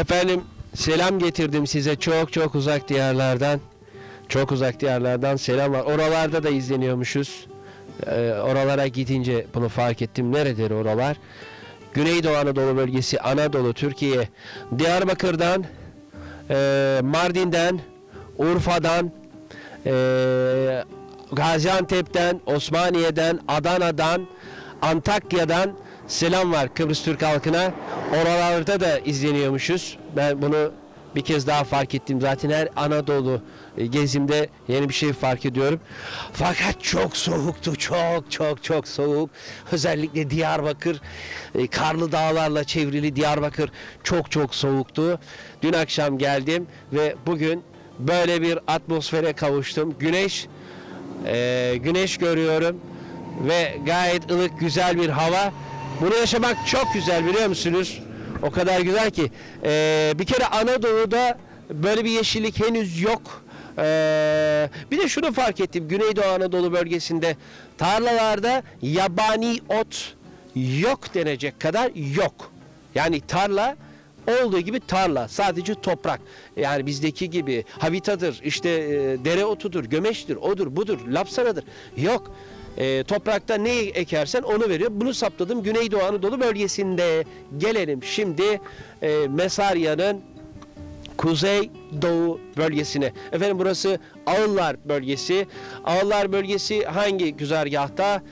Efendim selam getirdim size çok uzak diyarlardan. Çok uzak diyarlardan selam var. Oralarda da izleniyormuşuz. Oralara gidince bunu fark ettim. Neredir oralar? Güneydoğu Anadolu bölgesi, Anadolu, Türkiye. Diyarbakır'dan, Mardin'den, Urfa'dan, Gaziantep'ten, Osmaniye'den, Adana'dan, Antakya'dan selam var Kıbrıs Türk halkına. Oralarda da izleniyormuşuz. Ben bunu bir kez daha fark ettim. Zaten her Anadolu gezimde yeni bir şey fark ediyorum. Fakat çok soğuktu. Çok soğuk. Özellikle Diyarbakır, karlı dağlarla çevrili Diyarbakır çok soğuktu. Dün akşam geldim ve bugün böyle bir atmosfere kavuştum. Güneş görüyorum ve gayet ılık, güzel bir hava. Bunu yaşamak çok güzel, biliyor musunuz? O kadar güzel ki. Bir kere Anadolu'da böyle bir yeşillik henüz yok. Bir de şunu fark ettim. Güneydoğu Anadolu bölgesinde tarlalarda yabani ot yok denecek kadar yok. Yani tarla olduğu gibi tarla. Sadece toprak. Yani bizdeki gibi habitadır, işte dereotudur, gömeçtir, odur, budur, lapsanadır. Yok. Toprakta neyi ekersen onu veriyor. Bunu saptadım Güneydoğu Anadolu bölgesinde. Gelelim şimdi Mesarya'nın Kuzeydoğu bölgesine. Efendim burası Ağıllar bölgesi. Ağıllar bölgesi hangi güzergahta?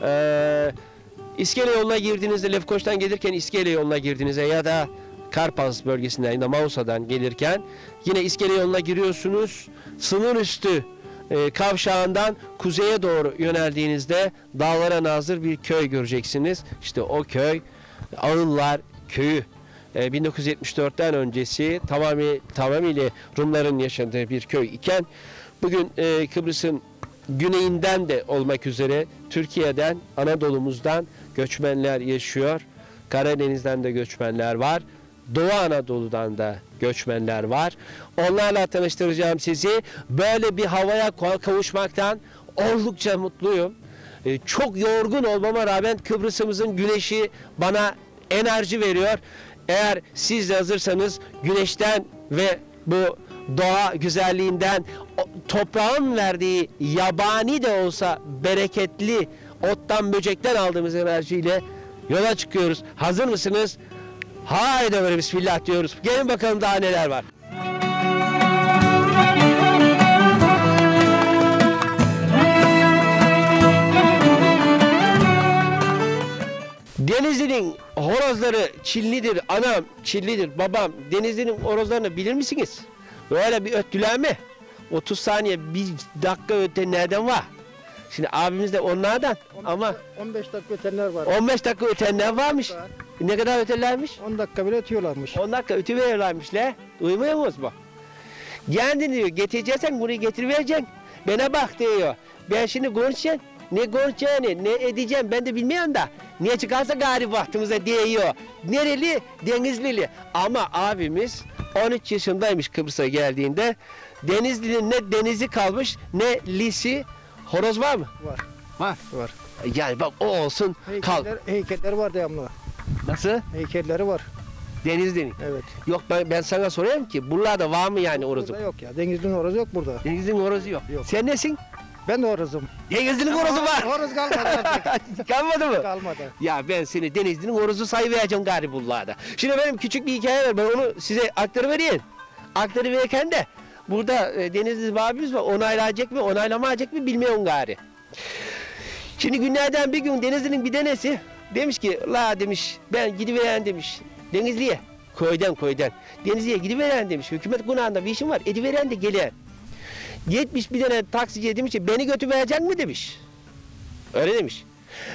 İskele yoluna girdiğinizde, Lefkoşa'dan gelirken İskele yoluna girdiğinizde ya da Karpaz bölgesinden ya da Mausa'dan gelirken yine İskele yoluna giriyorsunuz. Sınır üstü kavşağından kuzeye doğru yöneldiğinizde dağlara nazır bir köy göreceksiniz. İşte o köy Ağıllar Köyü. 1974'ten öncesi tamamıyla Rumların yaşadığı bir köy iken bugün Kıbrıs'ın güneyinden de olmak üzere Türkiye'den, Anadolu'muzdan göçmenler yaşıyor. Karadeniz'den de göçmenler var. Doğu Anadolu'dan da göçmenler var. Onlarla tanıştıracağım sizi. Böyle bir havaya kavuşmaktan oldukça mutluyum. Çok yorgun olmama rağmen Kıbrıs'ımızın güneşi bana enerji veriyor. Eğer siz de hazırsanız güneşten ve bu doğa güzelliğinden, toprağın verdiği yabani de olsa bereketli ottan, böcekten aldığımız enerjiyle yola çıkıyoruz. Hazır mısınız? Haydi böyle bismillah diyoruz. Gelin bakalım daha neler var. Denizli'nin horozları çillidir, anam çillidir, babam. Denizli'nin horozlarını bilir misiniz? Böyle bir öttüler mi? 30 saniye, 1 dakika öte nereden var? Şimdi abimiz de onlardan 15 dakika ötenler var. 15 dakika ötenler varmış. Ne kadar öterlermiş? 10 dakika bile ötüyorlarmış. 10 dakika ötüverirlermiş le. Duymuyor musunuz bu? Kendin diyor, getireceksen burayı getirivereceksin. Bana bak diyor. Ben şimdi konuşacağım. Ne konuşacağını, ne edeceğim ben de bilmiyorum da. Niye çıkarsa gari vaktimize değiyor. Nereli? Denizlili. Ama abimiz 13 yaşındaymış Kıbrıs'a geldiğinde. Denizli'nin ne denizi kalmış ne lisi. Horoz var mı? Var. Yani bak o olsun. Heykelleri var devamlı. Nasıl? Heykelleri var. Denizli'nin. Evet. Yok ben sana sorayım ki buralarda var mı yani horozu? Burada yok ya. Denizli'nin horozu yok burada. Denizli'nin horozu yok. Sen nesin? Ben de horozum. Denizli'nin horozu var. Horoz kalmadı artık. Kalmadı mı? Kalmadı. Ya ben seni Denizli'nin horozu sayıvereceğim gari buralarda. Şimdi benim küçük bir hikaye var. Ben onu size aktarıvereyim. Aktarıverirken de burada Denizli abimiz var. Onaylayacak mı, onaylamayacak mı bilmiyorum gari. Şimdi günlerden bir gün Denizli'nin bir denesi demiş ki la demiş ben gidiveren demiş Denizli'ye köyden Denizli'ye gidiveren demiş hükümet konağında bir işim var ediveren de gelen. Gitmiş bir tane taksiciye demiş ki beni götüverecek mi demiş. Öyle demiş.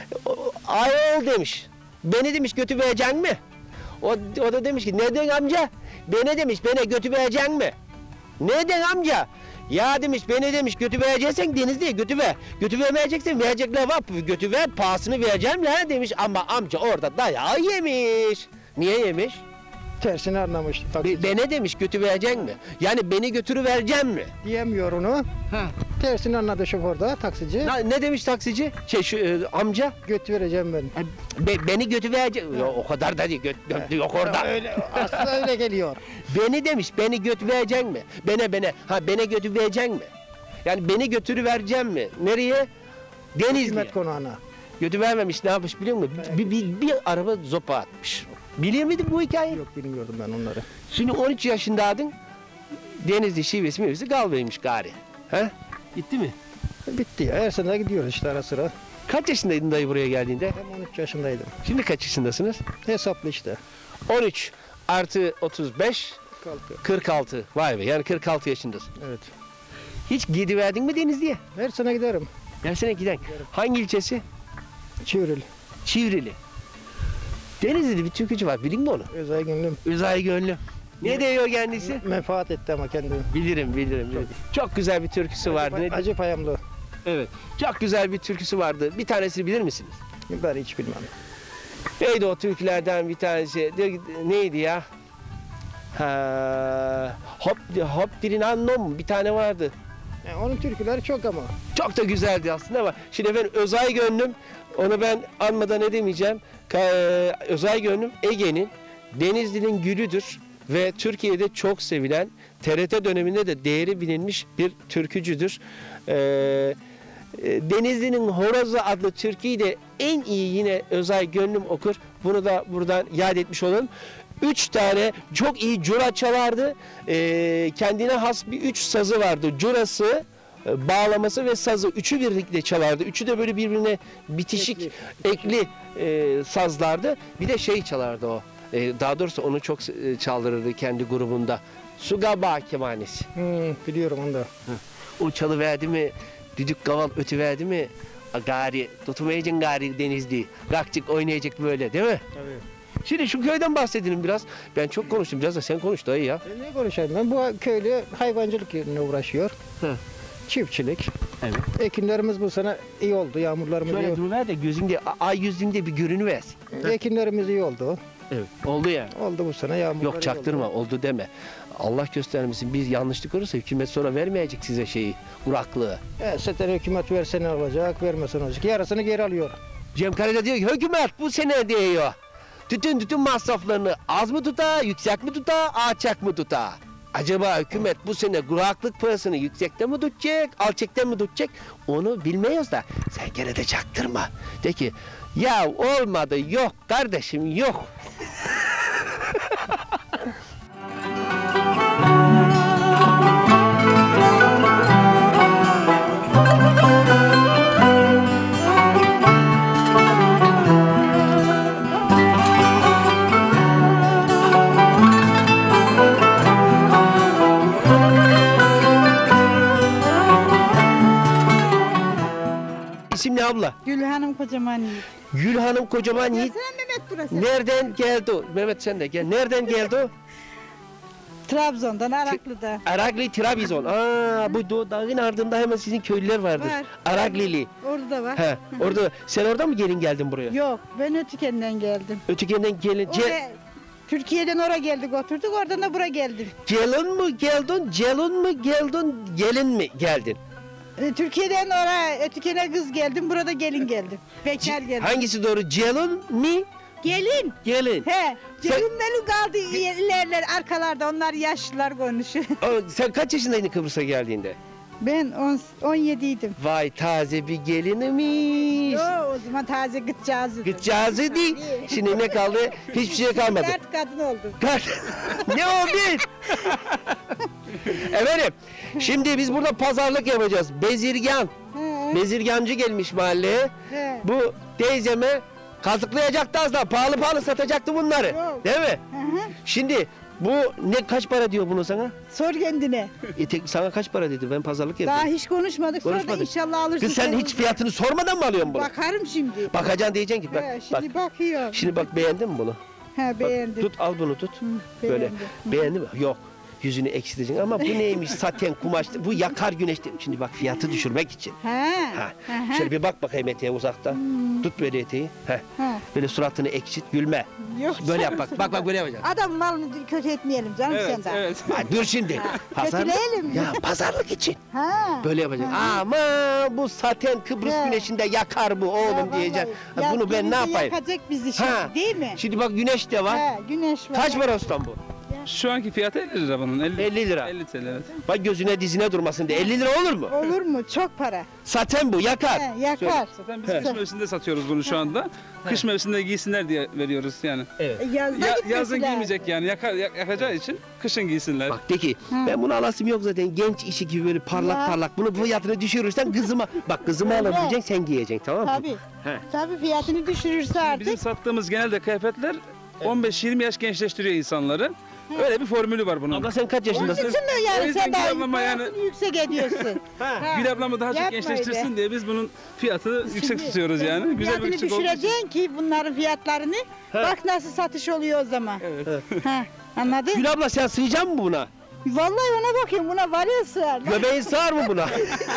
Ayol demiş. Beni demiş götüverecek mi? O da demiş ki neden amca? Beni demiş beni götüverecek mi? Neden amca? Ya demiş beni demiş götüvereceksen Denizli'ye götüver. Götüvermeyeceksen verecekler var. Götüver pahasını vereceğim la demiş ama amca orada dayağı yemiş. Niye yemiş? Tersini anlamış. Beni demiş götüverecek mi? Yani beni götürüvereceğim mi? Diyemiyor onu. Tersini anladı şoför da taksici. Ne demiş taksici? Amca. Göt vereceğim ben. Beni götürecek. O kadar da değil. Göt yok orada. Öyle, aslında öyle geliyor. Beni demiş. Beni götürecek mi? Beni götürecek mi? Yani beni götürüvereceğim mi? Nereye? Denizli'ye. Hükümet konağına. Götürvermemiş, ne yapmış biliyor musun? Bir araba zopa atmış. Biliyor muydun bu hikayeyi? Yok bilmiyordum ben onları. Şimdi 13 yaşındaydın. Denizli şivesi Galvey'miş gari. He? Gitti mi? Bitti ya. Her sene gidiyoruz işte ara sıra. Kaç yaşındaydın dayı buraya geldiğinde? Ben 13 yaşındaydım. Şimdi kaç yaşındasınız? Hesaplı işte. 13 artı 35 Kalktı. 46. Vay be, yani 46 yaşındasın. Evet. Hiç gidiverdin mi Denizli'ye? Her sene giderim. Her sene giden. Hangi ilçesi? Çivril. Çivrili. Denizli'de bir türkücü var, bilin mi onu? Özay Günlüm. Özay Gönlüm. Ne diyor kendisi? Menfaat etti ama kendini. Bilirim. Çok güzel bir türküsü vardı. Ne- Acı payamlı. Evet. Çok güzel bir türküsü vardı. Bir tanesini bilir misiniz? Ben hiç bilmem. Neydi o türkülerden bir tanesi? Neydi ya? Hop dirin annom bir tane vardı. Yani onun türküleri çok ama. Çok da güzeldi aslında ama şimdi efendim Özay Gönlüm, onu ben anmadan edemeyeceğim. Özay Gönlüm Ege'nin, Denizli'nin gülüdür ve Türkiye'de çok sevilen, TRT döneminde de değeri bilinmiş bir türkücüdür. Denizli'nin Horozu adlı türküyü de en iyi yine Özay Gönlüm okur. Bunu da buradan yad etmiş olalım. 3 tane çok iyi cura çalardı. Kendine has bir 3 sazı vardı. Curası, bağlaması ve sazı. Üçü birlikte çalardı. Üçü de böyle birbirine bitişik, ekli sazlardı. Bir de şey çalardı o. Daha doğrusu onu çok çaldırırdı kendi grubunda. Sugaba kemanesi. Biliyorum onu da. O çalıverdi mi, düdük kaval ötüverdi mi, gari tutmayacaksın gari Denizli. Kalkacak oynayacak böyle, değil mi? Tabii. Şimdi şu köyden bahsedelim biraz. Ben çok konuştum, biraz da sen konuş dayı ya. Ne konuşayım ben? Bu köylü hayvancılık yerine uğraşıyor. Hı. Çiftçilik. Evet. Ekinlerimiz bu sene iyi oldu. Yağmurlarımız iyi Şöyle oldu. duruver de gözünde, ay yüzünde bir görünüversin. Ekinlerimiz iyi oldu. Evet. Oldu yani. Oldu bu sene yağmurlar Yok iyi çaktırma, oldu. oldu deme. Allah göstermesin, bir yanlışlık olursa hükümet sonra vermeyecek size şeyi, kuraklığı. Zaten hükümet verse ne olacak, vermese ne olacak? Yarısını geri alıyor. Cem Karaca diyor ki hükümet bu sene diyor. Tütün masraflarını az mı tutar, yüksek mi tutar, alçak mı tutar? Acaba hükümet bu sene kuraklık parasını yüksekte mi tutacak, alçakta mı tutacak? Onu bilmiyoruz da sen gene de çaktırma. De ki ya olmadı, yok kardeşim yok. İsim ne abla? Gül Hanım kocaman yiğit. Gül Hanım kocaman yiğit. Sen Mehmet burası. Nereden geldi o? Mehmet sen de gel. Nereden geldi o? Trabzon'dan, Araklı'da. Arakli Trabzon. Bu dağın ardında hemen sizin köylüler vardır. Var. Araklili. Orada da var. He, orada sen orada mı gelin geldin buraya? Yok, ben Ötüken'den geldim. Ötekenden gelin. Oraya, Türkiye'den oraya geldik, oturduk, oradan da buraya geldim. Gelin mi geldin? Gelin mi geldin? Gelin mi geldin? Türkiye'den oraya Ötüken'e kız geldim, burada gelin geldim. Bekar geldim. Hangisi doğru? Gelin mi? Gelin. Gelin. He, Sen- gelinlerin kaldı ilerler, arkalarda, onlar yaşlılar konuşuyor. Sen kaç yaşındaydın Kıbrıs'a geldiğinde? Ben 17'ydim. Vay taze bir gelinimiz. O zaman taze gıtcağızdı. Gideceğiz değil. Şimdi ne kaldı? Hiçbir şey kalmadı. Dert kadın oldum. Ne oldu? Efendim, şimdi biz burada pazarlık yapacağız. Bezirgan, He, bezirgancı gelmiş mahalleye. he. Bu teyzeme kazıklayacaktı az daha, pahalı satacaktı bunları. Yok. Değil mi? Hı hı. Şimdi bu ne kaç para diyor bunu sana? Sor kendine. Sana kaç para dedi? Ben pazarlık Daha yapıyorum. hiç konuşmadık. Sonra da Konuşmadık. inşallah alırsın. Kız sen hiç fiyatını sormadan mı alıyorsun bunu? Bakarım şimdi. Bakacaksın diyeceksin ki bak, He, bak. şimdi bakıyorum. Şimdi bak beğendin mi bunu? He, Bak, beğendim. tut al bunu tut. Hı, Böyle beğendim. beğendin mi? Yok. yüzünü eksilteceksin ama bu neymiş saten kumaş bu yakar güneşte. Şimdi bak fiyatı düşürmek için. Ha. Ha. Aha. Şöyle bir bak bakayım eteğe uzaktan. Tut böyle eteği. Heh. Ha. Böyle suratını ekşit gülme. Yok. Böyle yap bak. Bak böyle yapacaksın. Adam malını kötü etmeyelim canım Evet, senden. evet. Ha, dur şimdi. Kötüleyelim. Ya pazarlık için. Ha. Böyle yapacaksın. Ama bu saten Kıbrıs He. güneşinde yakar bu Ya oğlum vallahi, diyeceksin. Ha, ya bunu ben ne denize yapayım? Yakacak bizi şimdi Ha. değil mi? Şimdi bak güneş de var. Ha, güneş var. Kaç para ustam bu? Şu anki fiyatı 50 lira bunun. 50 lira. 50 TL evet. Bak gözüne dizine durmasın diye. 50 lira olur mu? Olur mu? Çok para. Saten bu yakar. He, yakar. Zaten biz Evet. kış mevsiminde satıyoruz bunu şu anda. Kış mevsiminde giysinler diye veriyoruz yani. Evet. Yazda gitmesi Yazın lazım. giymeyecek yani yakacağı için kışın giysinler. Bak de ki ben bunu alasım yok zaten genç işi gibi böyle parlak Ya. parlak bunu fiyatını düşürürsen kızıma bak kızıma Öyle. alır diyeceksin sen giyeceksin tamam mı? Tabii. He. Tabii fiyatını düşürürse artık. Bizim sattığımız genelde kıyafetler 15-20 yaş gençleştiriyor insanları. Öyle bir formülü var bunun. Abla sen kaç Onun yaşındasın? için mi O yani yüzden sen daha Gül ablama yani- parasını yüksek ediyorsun? Ha. Gül ablamı daha çok Yapma gençleştirsin öyle. diye biz bunun fiyatını yüksek Şimdi tutuyoruz sen yani. bunun Güzel bir fiyatını küçük olduğu için. düşüreceksin ki bunların fiyatlarını. Bak nasıl satış oluyor o zaman. Evet. Ha, anladın? Gül abla sen sığacak mı buna? Vallahi ona bakayım buna var ya sığar. Göbeğin sığar mı buna?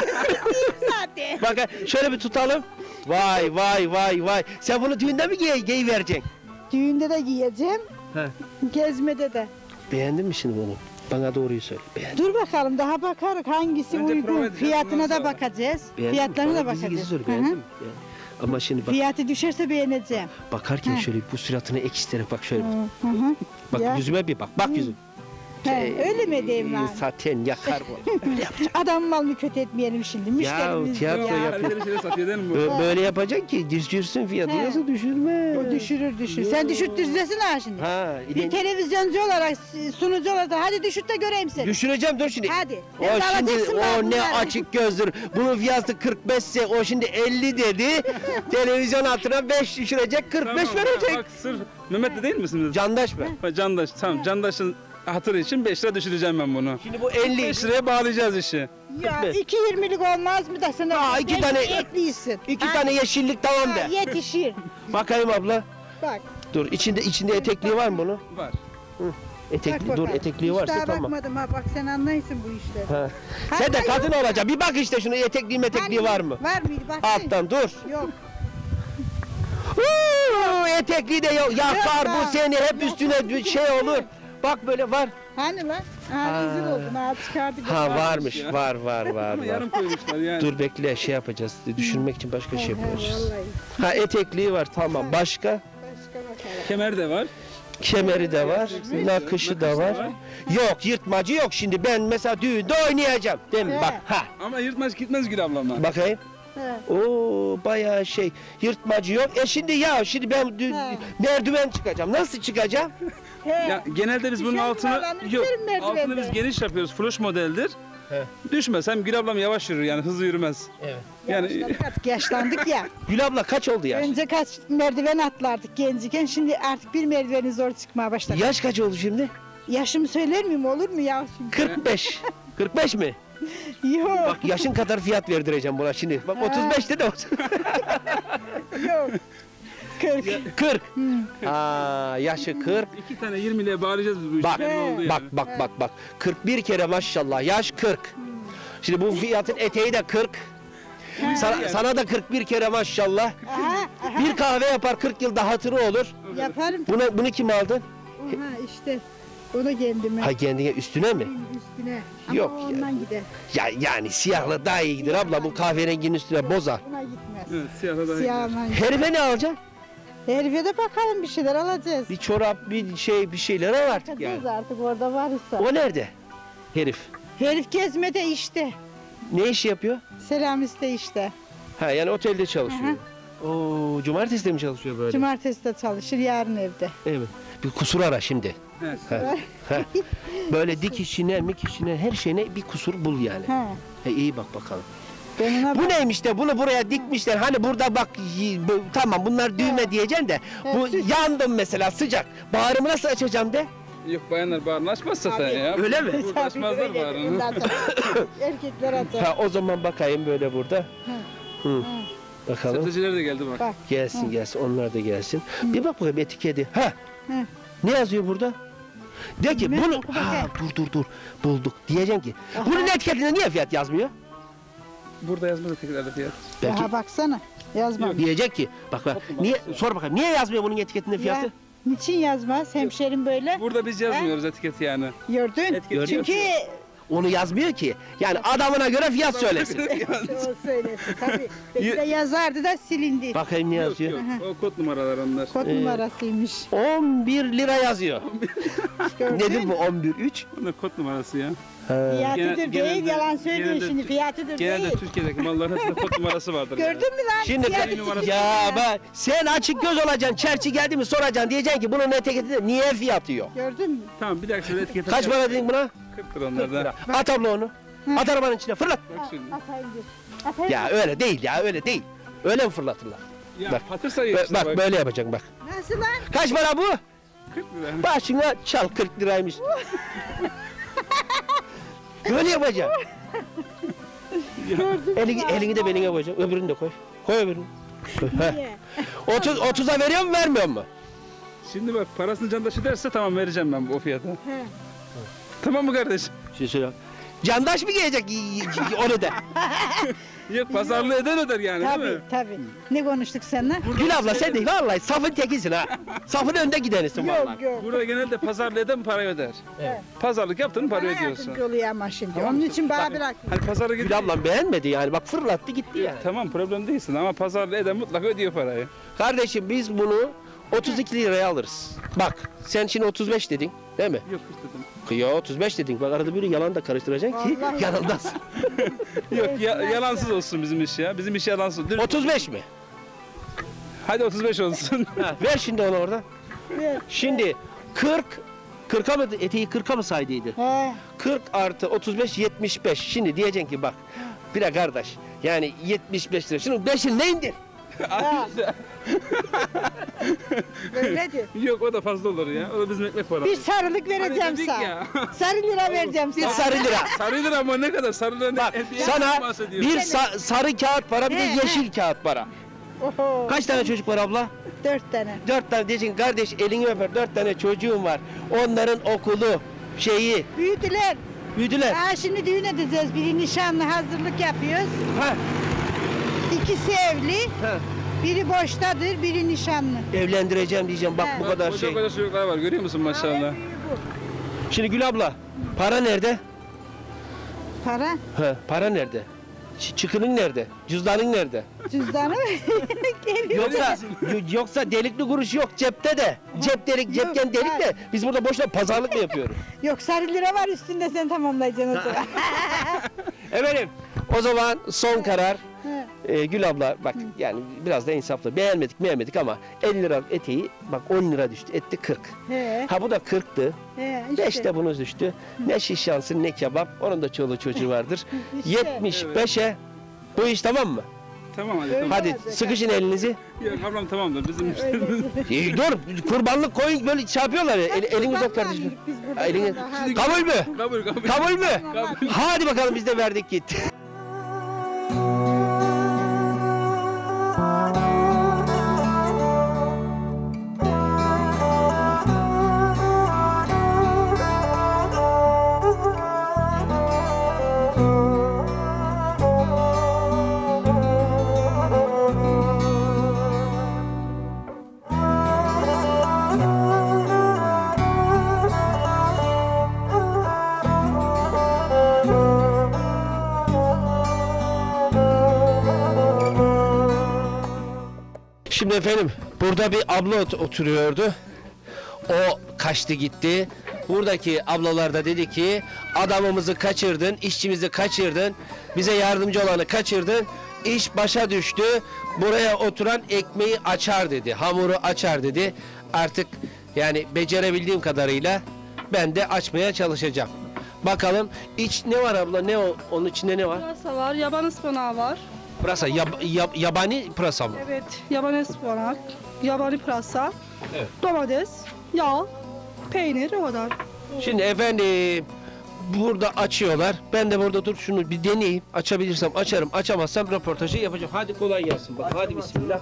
Zaten. Bak şöyle bir tutalım. Vay vay vay vay. Sen bunu düğünde mi giyivereceksin? Düğünde de giyeceğim. He. Gezmede de. Beğendin mi şimdi bunu? Bana doğruyu söyle. Beğendin. Dur bakalım daha bakarız hangisi Önce prova uygun. edeceğiz, Fiyatına ondan da sonra. bakacağız. Beğendin mi? Fiyatlarına da Bana gizli bakacağız. gizli sor, Hı hı. beğendin mi? Beğendim. Ama şimdi bak, Fiyatı düşerse beğeneceğim. bakarken He. şöyle bu suratını ekşiterek bak şöyle. Hı hı. Bak Ya. yüzüme bir bak. Bak yüzüm. He, öyle mi diyeyim lan? Saten yakar bu. Böyle yapacak. Adam malını kötü etmeyelim şimdi. Müşterimiz tiyatro ya. yap- Kaliteli şeyler satıyor değil mi bu? Böyle yapacaksın ki düşürsün fiyatı. He. Nasıl düşürme? O düşürür. Sen düşürttürsün ha şimdi. Ha, Bir televizyoncu olarak, sunucu olarak da hadi düşürt de göreyim seni. düşüreceğim dur şimdi. Hadi. O Sen de şimdi alacaksın bana o ne bunları. açık gözdür. Bunun fiyatı 45 ise o şimdi 50 dedi. Televizyon altına 5 düşürecek 45 Tamam, verecek. Bak sırf Mehmet de değil misiniz? Candaş mı? Ha, Candaş tamam Candaş'ın hatırı için 5 lira düşüreceğim ben bunu. Şimdi bu 50. 5 liraya bağlayacağız işi. Ya 45. 2.20'lik olmaz mı da sana? Aa, iki beş tane- ekliyorsun. İki Ha, tane yeşillik tamam de. Yetişir. Bakayım abla. Bak. Dur içinde etekliği var mı bunun? Var. Etekli bak dur bakalım. etekliği Hiç varsa daha tamam. bakmadım ha bak sen anlayısın bu işleri. Ha. Ha, Sen de ha, kadın yok. olacaksın. Bir bak işte şunu etekliği var mı? Var mıydı? Bak. Alttan dur. Yok. Etekliği de yok. Yakar Yok bu da. seni hep Yok. üstüne bir şey olur. Bak böyle var. Hani lan? Ha, rezil oldun ha çıkardık. Ha onu. varmış. ya. Var Ama var. yarım koymuşlar yani. Dur bekle şey yapacağız. Düşürmek için başka şey He, yapacağız. vallahi. Ha etekliği var tamam. Başka? Başka bakalım. Kemer de var. Kemeri de var. Nakışı da var. Yok yırtmacı yok şimdi. Ben mesela düğünde oynayacağım. Değil mi? He. Bak ha. Ama yırtmaz gitmez Gül ablamla. Bakayım. He. Oo bayağı şey yırtmacı yok. Şimdi ben He. merdiven çıkacağım. Nasıl çıkacağım? He. Ya genelde biz bunun Düşer altını yuvarlanır, yok. giderim merdivende. Altını biz geniş yapıyoruz. Flush modeldir. He. Düşmez. Hem Gül ablam yavaş yürür yani hızlı yürümez. Evet. Yani Yaşlandık artık yaşlandık ya. Gül abla kaç oldu yaş? Önce kaç merdiven atlardık genciken şimdi artık bir merdiveni zor çıkmaya başladı. Yaş kaç oldu şimdi? Yaşımı söyler miyim olur mu ya şimdi? 45. 45 mi? Yok Bak yaşın kadar fiyat verdireceğim buna şimdi. Bak Ha. 35'te de yok. 40. 40. Aa yaşı 40. 2 tane 20'liye bağıracağız biz bu işi. Bak Belli oldu yani. bak. 41 kere maşallah yaş 40. Şimdi bu fiyatın eteği de 40. Sana da 41 kere maşallah. Aha, Bir kahve yapar 40 yılda hatırı olur. yaparım. Bunu kim aldın? Aha işte. O da kendime. Ha kendine üstüne mi? Üstüne. Ama Yok o ondan gider. Ya yani siyahla daha iyi gider abla bu kahverenginin üstüne bozar. Buna gitmez. Evet, siyahla daha iyi. Siyahla gider. Herife ne alacaksın? Herife de bakalım bir şeyler alacağız. Bir çorap bir şeyler al artık yani. Bakacağız artık orada varsa. O nerede? Herif. Herif gezmede işte. Ne iş yapıyor? Selamiste işte. Ha yani otelde çalışıyor. Oo, cumartesi de mi çalışıyor böyle? Cumartesi de çalışır yarın evde. Evet. Bir kusur ara şimdi. Evet. Ha. Ha. Böyle dikişine, mikişine, her şeyine bir kusur bul yani. Ha. İyi bak bakalım. Ben ona Bu neymiş de bunu buraya dikmişler. Hani burada bak tamam bunlar düğme diyeceksin de bu süs. yandım mesela sıcak. Bağrımı nasıl açacağım de? Yok bayanlar bağrını açmaz zaten Tabii. ya. Öyle mi? Burada açmazlar bağrını. Erkekler atar. Ha o zaman bakayım böyle burada. Hı. Bakalım. Satıcılar da geldi bak. Bak. Gelsin gelsin onlar da gelsin. Bir bak bakayım etiketi. Ha. Hı. Ne yazıyor burada? De ki Bilmem, bunu oku bakayım. dur bulduk. Diyeceksin ki bunun etiketinde niye fiyat yazmıyor? Burada yazmaz etiketlerde fiyat. Belki Aha baksana. Yazmam. diyecek ki bak niye sor bakalım niye yazmıyor bunun etiketinde fiyatı? Ya, niçin yazmaz? Hemşerim böyle. Burada biz yazmıyoruz etiketi yani. Gördün. Etiket Çünkü Onu yazmıyor ki. Yani adamına göre fiyat söylesin. o söylesin tabii. Belki de yazardı da silindi. Bakayım ne Yok yazıyor. yok. O kod numaralar onlar. Kod numarasıymış. 11 lira yazıyor. Gördün. Nedir bu 11.3? Onlar kod numarası ya. Fiyatıdır Genel- değil, genelde- yalan söylüyor genelde şimdi. Tür- Fiyatıdır Genelde değil. Türkiye'deki malların hepsinde kod numarası vardır. yani. Gördün mü lan? Şimdi Fiyatı ya bak sen açık göz olacaksın. Çerçi geldi mi soracaksın. Diyeceksin ki bunun etiketinde niye fiyatı yok? Gördün mü? Tamam bir dakika şöyle etiketi. Kaç para dedin buna? 40 lira onlarda. At abla onu. At arabanın içine fırlat. Bak şimdi. Atayım dur. Atayım. Ya öyle değil ya öyle değil. Öyle mi fırlatırlar? Ya Bak. patır sayıyor işte Bak böyle yapacaksın bak. Nasıl lan? Kaç para bu? 40 lira. Başına çal 40 liraymış. Böyle yapacaksın. Elini de beline koyacaksın. Öbürünü de koy. Koy öbürünü. Heh. Niye? 30'a veriyor mu vermiyor mu? Şimdi bak parasını candaşı derse tamam vereceğim ben bu fiyata. He. Tamam mı kardeşim? Şey söyle. Candaş mı giyecek onu da? Yok pazarlığı eden öder yani değil mi? Tabii. Ne konuştuk seninle? Gül abla sen de vallahi safın tekisin ha. Safın önde gidenisin vallahi. Yok yok. Burada genelde pazarlığı eden para öder. Evet. Pazarlık yaptın para Bana ödüyorsun. yardımcı oluyor ama şimdi. Tamam. Onun için bana bırak. Hani pazara Gül gidiyor. ablam beğenmedi yani bak fırlattı gitti yani. Tamam problem değilsin ama pazarlığı eden mutlaka ödüyor parayı. Kardeşim biz bunu 32 liraya alırız. Bak sen şimdi 35 dedin değil mi? Yok istedim. Ya 35 dedin bak arada böyle yalan da karıştıracaksın ki Vallahi. yanıldasın. Yok yalansız olsun bizim iş ya. Bizim iş yalansız. 35 mi? Hadi 35 olsun. Ha, ver şimdi onu orada. Ver. Şimdi 40'a mı eteği 40'a mı saydıydı? He. 40 artı 35 75. Şimdi diyeceksin ki bak bire kardeş yani 75 lira. Şunun 5'ini ne indir? Öyledir. Yok o da fazla olur ya. O da bizim ekmek parası. Bir sarılık vereceğim Hani dedik sana. ya. Sarı lira vereceğim Bir sana. sarı lira. Sarı lira ama ne kadar? Sarı lira Bak ne? sana bahsediyor? bir sarı kağıt para bir de He, yeşil kağıt para. Oho. Kaç tane çocuk var abla? 4 tane. 4 tane diyeceksin kardeş elini öper 4 tane çocuğum var. Onların okulu şeyi Büyüdüler. büyüdüler. Aa, şimdi düğün edeceğiz. Biri nişanlı hazırlık yapıyoruz. Ha, İkisi evli. ha. Biri boştadır, biri nişanlı. Evlendireceğim diyeceğim bak He. bu kadar Koca şey. koca çocuklar var görüyor musun maşallah? Şimdi Gül abla para nerede? Para, Ha, para nerede? Çıkının nerede? Cüzdanın nerede? cüzdanı Yoksa delikli kuruş yok cepte de. Cep delik, cepken Yok, delik de biz burada boşuna pazarlık mı yapıyoruz? Yok, sarı lira var üstünde, sen tamamlayacaksın o zaman. Efendim o zaman son karar. He. Gül abla bak yani biraz da insaflı. Beğenmedik ama 50 lira eteği bak 10 lira düştü. Etti 40. He, Ha bu da 40'tı. he, 5 de bunun düştü. Ne şiş yansın ne kebap. Onun da çoluğu çocuğu vardır. İşte. 75'e bu iş tamam mı? Tamam hadi Öyle. tamam. Hadi olacak. sıkışın elinizi. Yok ablam tamamdır bizim işlerimiz. Dur kurbanlık koyun böyle şey yapıyorlar ya. Elini uzat kardeşim. Biz burada Elini... daha- Kabul mü? kabul. Kabul mü? Kabul. Hadi bakalım biz de verdik gitti. Şimdi efendim burada bir abla oturuyordu. O kaçtı gitti. Buradaki ablalar da dedi ki adamımızı kaçırdın, işçimizi kaçırdın, bize yardımcı olanı kaçırdın. İş başa düştü. Buraya oturan ekmeği açar dedi. Hamuru açar dedi. Artık yani becerebildiğim kadarıyla ben de açmaya çalışacağım. Bakalım iç ne var abla? Ne o? Onun içinde ne var? Pırasa var, yaban ıspanağı var. Pırasa, yabani pırasa mı? Evet, yaban ıspanak, yabani pırasa, Evet. domates, yağ, peynir, o kadar. Şimdi efendim burada açıyorlar. Ben de burada dur şunu bir deneyeyim. Açabilirsem açarım. Açamazsam röportajı yapacağım. Hadi kolay gelsin. Bak, hadi bismillah.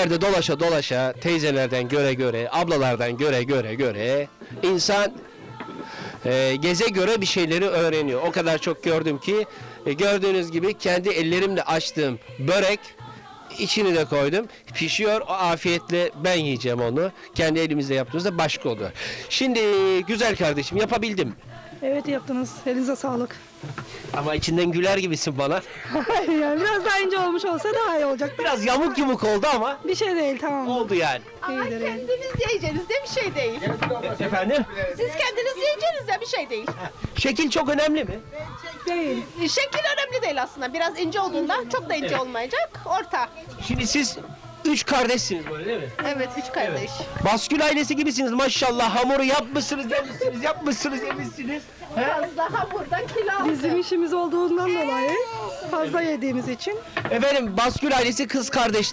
Köylerde dolaşa dolaşa, teyzelerden göre, ablalardan göre insan geze göre bir şeyleri öğreniyor. O kadar çok gördüm ki gördüğünüz gibi kendi ellerimle açtığım börek, içini de koydum. Pişiyor. O afiyetle ben yiyeceğim onu. Kendi elimizle yaptığımızda başka olur. Şimdi güzel kardeşim yapabildim. Evet yaptınız. Elinize sağlık. Ama içinden güler gibisin bana. Yani biraz daha ince olmuş olsa daha iyi olacak. Biraz yamuk yumuk oldu ama Bir şey değil tamam. oldu yani. İyidir iyi. Kendiniz yiyeceğiniz de bir şey değil. Efendim? Siz kendiniz yiyeceğiniz de bir şey değil. Şekil çok önemli mi? Değil. Şekil önemli değil aslında. Biraz ince olduğunda çok da ince olmayacak. Orta. Şimdi siz 3 kardeşsiniz böyle değil mi? Evet, üç kardeş. Baskül ailesi gibisiniz maşallah. Hamuru yapmışsınız, yemişsiniz. Fazla hamurdan kilo aldı. Bizim işimiz olduğundan dolayı fazla yediğimiz için Efendim Baskül ailesi kız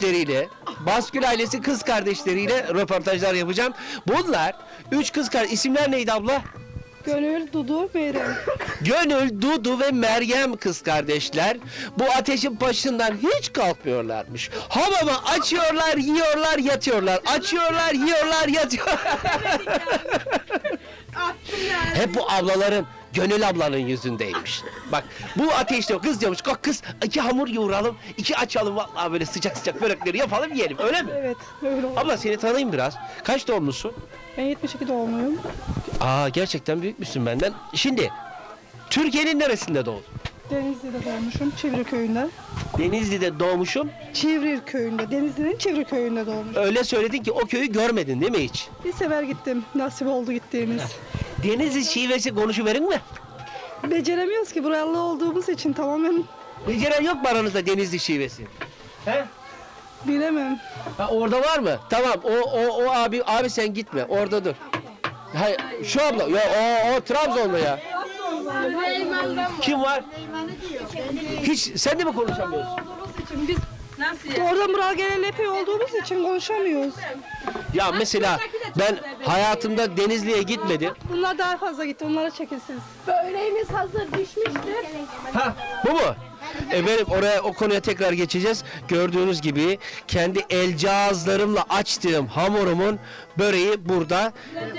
kardeşleriyle röportajlar yapacağım. Bunlar 3 kız kardeş. İsimler neydi abla? Gönül, Dudu, Meyrem. Gönül, Dudu ve Meryem kız kardeşler bu ateşin başından hiç kalkmıyorlarmış. Hamamı açıyorlar, yiyorlar, yatıyorlar. Açıyorlar, yiyorlar, yatıyorlar. Hep bu ablaların, Gönül ablanın yüzündeymiş. Bak bu ateşte kız diyormuş, kalk kız 2 hamur yoğuralım, 2 açalım vallahi böyle sıcak sıcak börekleri yapalım yiyelim öyle mi? Evet öyle oldu. Abla seni tanıyayım biraz. Kaç doğumlusun? Ben 72 doğumluyum. Aa gerçekten büyükmüşsün benden. Şimdi Türkiye'nin neresinde doğdun? Denizli'de doğmuşum. Çivri köyünde. Denizli'de doğmuşum. Çivri köyünde. Denizli'nin Çivri köyünde doğmuşum. Öyle söyledin ki o köyü görmedin değil mi hiç? Bir sefer gittim. Nasip oldu gittiğimiz. Denizli şivesi konuşuverin mi? Beceremiyoruz ki buralı olduğumuz için tamamen Beceren yok mu aranızda Denizli şivesi? He? bilemem. Ha, orada var mı? Tamam o abi sen gitme orada dur. Hayır şu abla ya o Trabzonlu ya. Kim var? Hiç sen de mi konuşamıyorsun? Oradan buraya geleli epey olduğumuz için konuşamıyoruz. Ya mesela ben hayatımda Denizli'ye gitmedim. Bunlar daha fazla gitti. Onlara çekilsiniz. Böreğimiz hazır pişmiştir. Ha bu mu? Benim o konuya tekrar geçeceğiz. Gördüğünüz gibi kendi el cihazlarımla açtığım hamurumun böreği burada.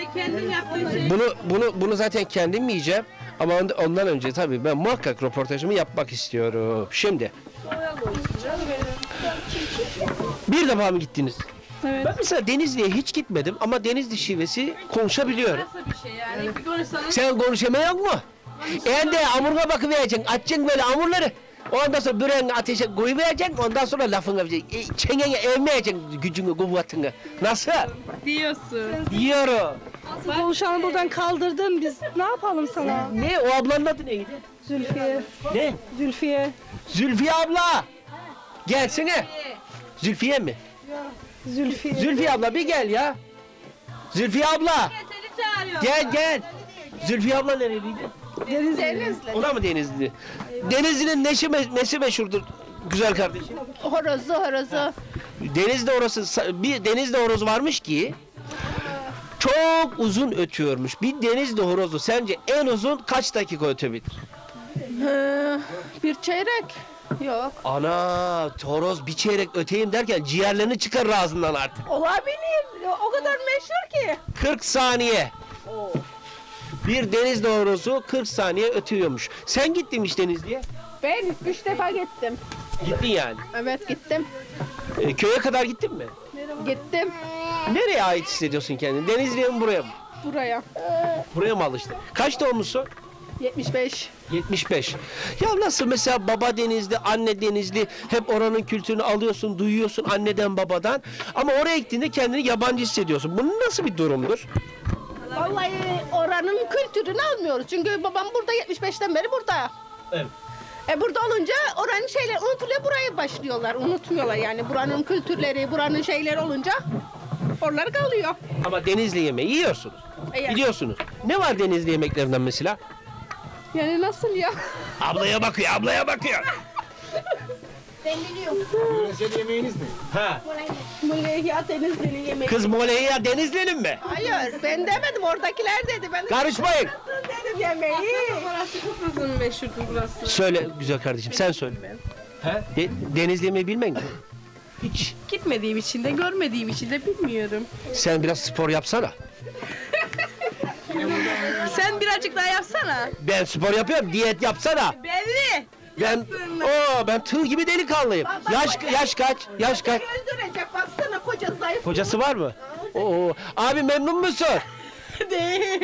Bunu zaten kendim yiyeceğim. Ama ondan önce tabii ben muhakkak röportajımı yapmak istiyorum. Şimdi. Bir defa mı gittiniz? Evet. Ben mesela Denizli'ye hiç gitmedim ama Denizli şivesi konuşabiliyorum. Sen konuşamayan mu? En de hamuruna bakıvereceksin, açacaksın böyle hamurları. Ondan sonra böreğini ateşe koyuvereceksin, ondan sonra lafını yapacaksın. Çengene evmeyeceksin gücünü, kuvvetini. Nasıl? Diyorsun. Diyorum. Konuşanı buradan kaldırdın. Biz ne yapalım sana? Ne? O ablanın adı neydi? Zülfiye. Ne? Zülfiye. Zülfiye abla. Gelsene. Zülfiye mi? Zülfiye. Zülfiye abla bir gel ya. Zülfiye abla. Gel. Zülfiye abla nereliydi? Denizli. O da mı Denizli? Denizli'nin nesi meşhurdur güzel kardeşim? Horozu. Denizli Denizli horozu varmış ki çok uzun ötüyormuş. Bir Denizli horozu sence en uzun kaç dakika ötebilir? Bir çeyrek. Yok. Ana horoz bir çeyrek öteyim derken ciğerlerini çıkarır ağzından artık. Olabilir. O kadar meşhur ki. 40 saniye. Bir Denizli horozu 40 saniye ötüyormuş. Sen gittin hiç Denizli'ye? Ben 3 defa gittim. Gittin yani. Evet gittim. Köye kadar gittin mi? Gittim Nereye ait hissediyorsun kendini? Denizli'ye mi buraya mı? buraya. Buraya mı alıştın? Kaç doğumlusun? 75. 75. Ya nasıl mesela baba Denizli, anne Denizli hep oranın kültürünü alıyorsun, duyuyorsun anneden babadan ama oraya gittiğinde kendini yabancı hissediyorsun. Bu nasıl bir durumdur? Vallahi oranın kültürünü almıyoruz. Çünkü babam burada 75'ten beri burada. Evet. Burada olunca oranın şeyler unutuluyor, buraya başlıyorlar. Unutmuyorlar yani buranın kültürleri, buranın şeyleri olunca oralar kalıyor. Ama Denizli yemeği yiyorsunuz. Evet. Biliyorsunuz. Ne var Denizli yemeklerinden mesela? Yani nasıl ya? Ablaya bakıyor. Yöresel yemeğiniz ne? Ha. Muleyya Denizli'nin yemeği. Kız Moleya Denizli'nin mi? Hayır ben demedim oradakiler dedi. Ben Karışmayın. dedim yemeği. Kıbrıs'ın meşhurdur burası. Söyle güzel kardeşim sen söyle. He? Denizli yemeği bilmen mi? Hiç. Gitmediğim için de görmediğim için de bilmiyorum. Sen biraz spor yapsana. Sen birazcık daha yapsana. Ben spor yapıyorum, diyet yapsana. Belli. Ben tığ gibi delikanlıyım. Yaş kaç? Yaş kaç? Öldürecek baksana koca zayıf. Kocası var mı? Oo. Abi memnun musun? Değil.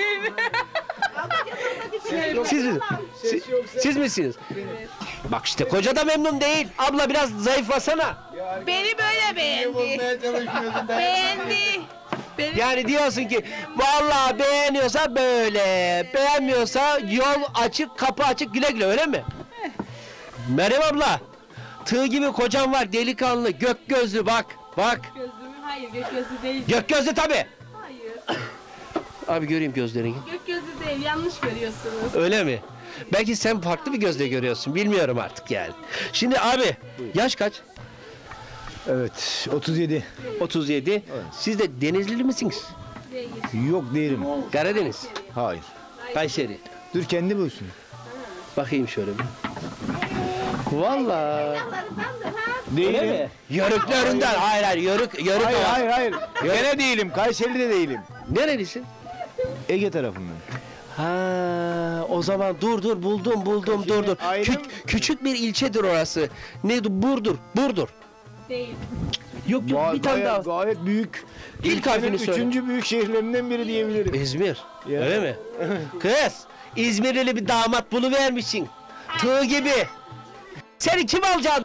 Siz misiniz? Bak işte koca da memnun değil. Abla biraz zayıflasana. Beni böyle beğendi. Beğendi. Yani diyorsun ki vallahi beğeniyorsa böyle, beğenmiyorsa yol açık, kapı açık, güle güle, öyle mi? Meryem abla, tığ gibi kocam var, delikanlı, gök gözlü, bak. Gözlüğümü hayır gök gözlü değil. Gök gözlü tabii. Hayır. Abi göreyim gözlerini. Gök gözlü değil yanlış görüyorsunuz. Öyle mi? Belki sen farklı bir gözle görüyorsun, bilmiyorum artık yani. Şimdi abi, yaş kaç? Evet, 37. 37. Siz de Denizlili misiniz? Yok değilim. Karadeniz, Hayır. Kayseri. Dur kendi bulsun. Bakayım şöyle bir. Vallahi. Değilim. Öyle mi? Yörüklerinden. Hayır, yörük. Hayır. Gene değilim. Kayseri'de de değilim. Nerelisin? Ege tarafından. Ha, o zaman dur buldum dur. ailem- Küçük bir ilçedir orası. Neydi? Burdur. Değil. Yok bir tane daha. Gayet büyük. İlk Ülkenin harfini söyle. 3. büyük şehirlerinden biri diyebilirim. İzmir. Ya. Öyle mi? Kız, İzmirli bir damat buluvermişsin. Tığ gibi. Seni kim alacak?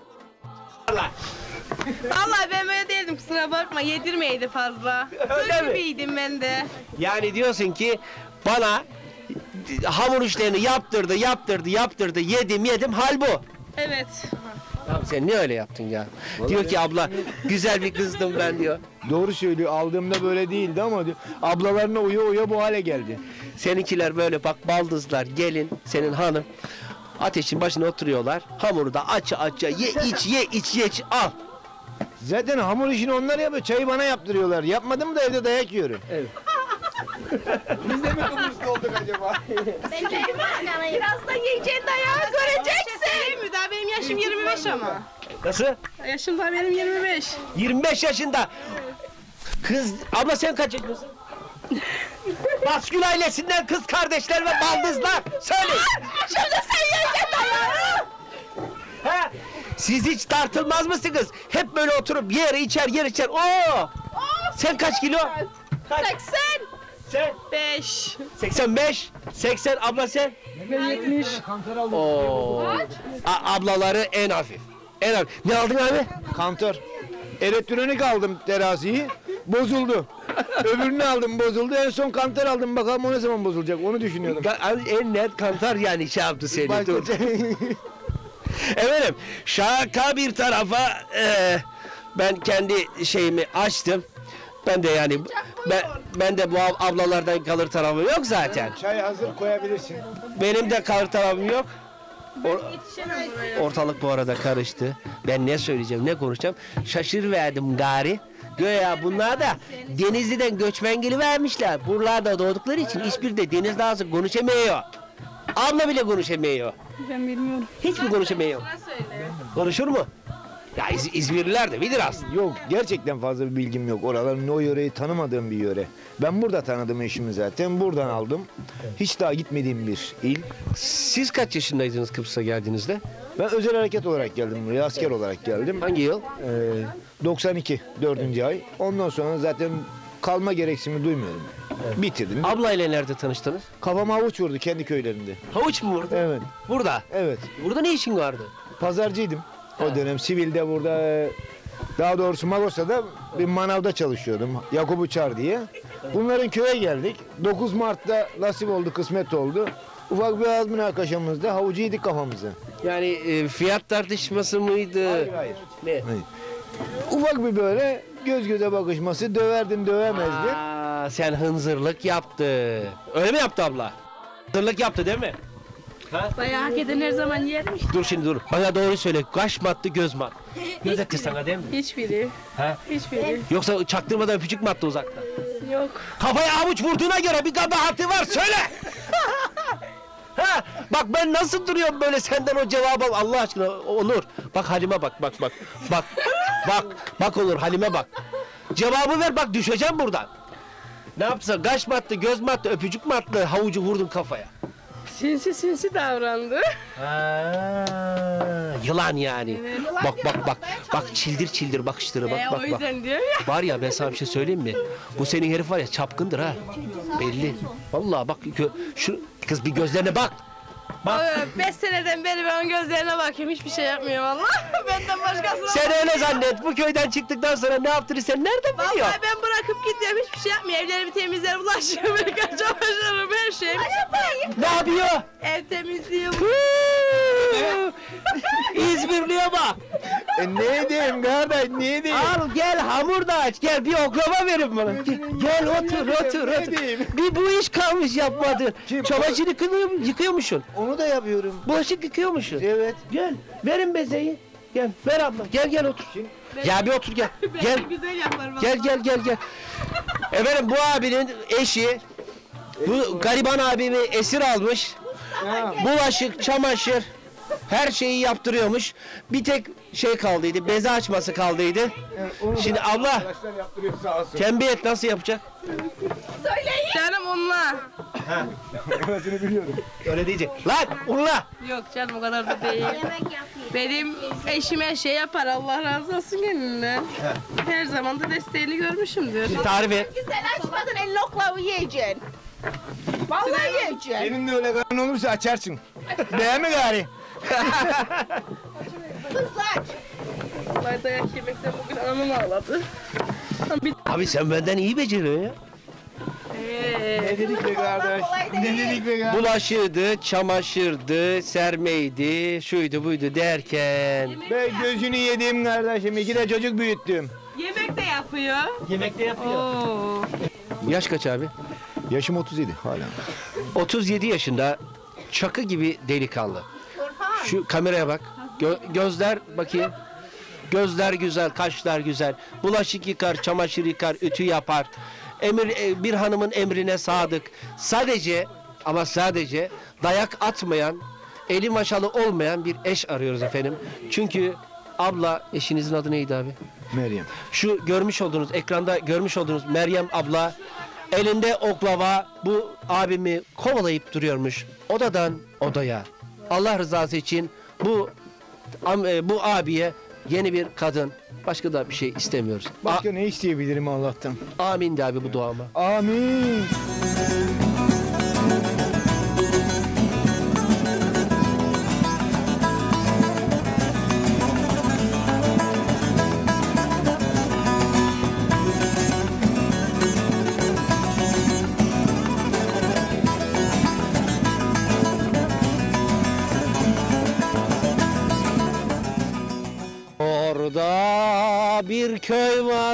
Vallahi ben böyle değildim kusura bakma yedirmeydi fazla. Öyle Tığ mi? gibiydim ben de. Yani diyorsun ki bana hamur işlerini yaptırdı, yedim, hal bu. Evet. Ya sen niye öyle yaptın ya? Diyor ki abla güzel bir kızdım ben diyor. Doğru söylüyor. Aldığımda böyle değildi ama diyor, ablalarına uya bu hale geldi. Seninkiler böyle bak baldızlar, gelin, senin hanım. Ateşin başına oturuyorlar. Hamuru da aç ye iç al. Zaten hamur işini onlar yapıyor. Çayı bana yaptırıyorlar. Yapmadım da evde dayak yiyorum. Birazdan yiyeceğin dayağı göreceksin. Daha benim yaşım 25 ama. Nasıl? Yaşım daha benim 25. 25 yaşında. Kız, abla sen kaç yaşındasın? Baskül ailesinden kız kardeşler ve baldızlar. Söyle. Şimdi sen yiyeceksin dayağı. He? Siz hiç tartılmaz mısınız? Hep böyle oturup yer içer. Oo! Sen kaç kilo? Kaç? 80. Sen? 5. 85. 80 abla sen? Ben 70. Oo. Ablaları en hafif. Ne aldın abi? Kantor. Elektronik aldım teraziyi. Bozuldu. Öbürünü aldım bozuldu. En son kantar aldım. Bakalım o ne zaman bozulacak. Onu düşünüyordum. Abi en net kantar yani şey yaptı seni. Başka- Dur. Efendim şaka bir tarafa ben kendi şeyimi açtım. Ben de yani ben de bu ablalardan kalır tarafım yok zaten. Çay hazır koyabilirsin. Benim de kalır tarafım yok. Yetişemem buraya. Ortalık bu arada karıştı. Ben ne söyleyeceğim, ne konuşacağım? Şaşırıverdim gari. Göya bunlar da Denizli'den göçmen gelivermişler. Buralarda doğdukları için hiçbir de Denizli ağzı konuşamıyor. Abla bile konuşamıyor. Ben bilmiyorum. Hiç mi konuşamıyor? Bana söyle. Konuşur mu? Ya İzmirliler de bilir aslında. Yok gerçekten fazla bir bilgim yok. Oraların o yöreyi tanımadığım bir yöre. Ben burada tanıdım eşimi zaten. Buradan aldım. Hiç daha gitmediğim bir il. Siz kaç yaşındaydınız Kıbrıs'a geldiğinizde? Ben özel hareket olarak geldim buraya. Asker olarak geldim. Hangi yıl? 92 4. ay. Ondan sonra zaten kalma gereksinimi duymuyorum. Bitirdim. Ablayla nerede tanıştınız? Kafama havuç vurdu kendi köylerinde. Havuç mu vurdu? Evet. Burada. Evet. Burada ne işin vardı? Pazarcıydım. O dönem sivilde burada daha doğrusu Magosa'da bir manavda çalışıyordum. Yakup Uçar diye. Bunların köye geldik. 9 Mart'ta nasip oldu, kısmet oldu. Ufak bir ağız münakaşamızda havucu yedik kafamızı. Yani fiyat tartışması mıydı? Hayır. Ne? Ufak bir böyle göz göze bakışması, döverdim dövemezdim. Aa, sen hınzırlık yaptı. Öyle mi yaptı abla? Hınzırlık yaptı değil mi? Dayağı hak eden her zaman yermiş. Dur şimdi dur. Bana doğru söyle. Kaş mı attı göz mü attı? Göz attı sana değil mi? Hiçbiri. Ha? Hiçbiri. Yoksa çaktırmadan öpücük mü attı uzaktan? Yok. Kafaya avuç vurduğuna göre bir kabahati var söyle. Ha, bak ben nasıl duruyorum böyle senden o cevabı al Allah aşkına Onur. Bak halime bak. Bak. Bak olur Halime bak. Cevabı ver bak düşeceğim buradan. Ne yapsa kaş mı attı, göz mü attı, öpücük mü attı, havucu vurdun kafaya. Sinsi davrandı. Yılan yani. Bak çildir bakışları bak. O yüzden diyor ya. Var ya ben sana bir şey söyleyeyim mi? Bu senin herif var ya çapkındır ha. Belli. Vallahi bak şu kız bir gözlerine bak. Bak. 5 seneden beri ben onun gözlerine bakıyorum. Hiçbir şey yapmıyor vallahi. Benden başkasına Sen öyle zannet. Bu köyden çıktıktan sonra ne yaptığını sen nereden biliyorsun? Vallahi ben bırakıp gidiyorum. Hiçbir şey yapmıyor. Evlerimi temizler, bulaşıyorum, çamaşırım, her şeyim. Ne yapıyor? Ev temizliği. İzmirli'ye bak. Ne diyeyim kardeş ne diyeyim? Al gel hamur da aç. Gel bir oklava verin bana. Gel otur. Bir bu iş kalmış yapmadın. Çamaşır yıkıyormuşsun. Onu da yapıyorum. Bulaşık yıkıyormuşsun. Evet. Gel verin bezeyi. Gel ver abla. Gel otur. Ya bir otur gel. Gel. Güzel yapar vallahi. Gel. Efendim bu abinin eşi bu gariban abimi esir almış. Bulaşık, çamaşır her şeyi yaptırıyormuş. Bir tek şey kaldıydı. Beze açması kaldıydı. Şimdi abla Arkadaşlar yaptırıyor sağ olsun. tembih et nasıl yapacak? Canım onunla. Orasını biliyorum. Öyle diyecek. Lan unla. Yok canım o kadar da değil. Benim eşim her şey yapar. Allah razı olsun kendinden. Her zaman da desteğini görmüşümdür. Tarif et. Sen açmadın elini oklavı yiyeceksin. Vallahi yiyeceksin. Senin de öyle karın olursa açarsın. Değil mi gari? Kızlar. Vallahi dayak yemekten bugün anam ağladı. Abi sen benden iyi beceriyorsun ya. Ne dedik be kardeş? Ne dedik be kardeş? Bulaşığıydı, çamaşırdı, sermeydi, şuydu buydu derken. Ben gözünü yediğim kardeşim. 2 de çocuk büyüttüm. Yemek de yapıyor. Yemekte yapıyor. Oo. Yaş kaç abi? Yaşım 37 hala. 37 yaşında çakı gibi delikanlı. Şu kameraya bak. Gözler bakayım. Gözler güzel, kaşlar güzel. Bulaşık yıkar, çamaşır yıkar, ütü yapar. Bir hanımın emrine sadık. Sadece ama sadece dayak atmayan, eli maşalı olmayan bir eş arıyoruz efendim. Çünkü abla, eşinizin adı neydi abi? Meryem. Şu görmüş olduğunuz, ekranda görmüş olduğunuz Meryem abla elinde oklava bu abimi kovalayıp duruyormuş. Odadan odaya. Allah rızası için bu abiye yeni bir kadın, başka da bir şey istemiyoruz. Başka ne isteyebilirim Allah'tan? Amin de abi bu duama. Amin. Orada bir köy var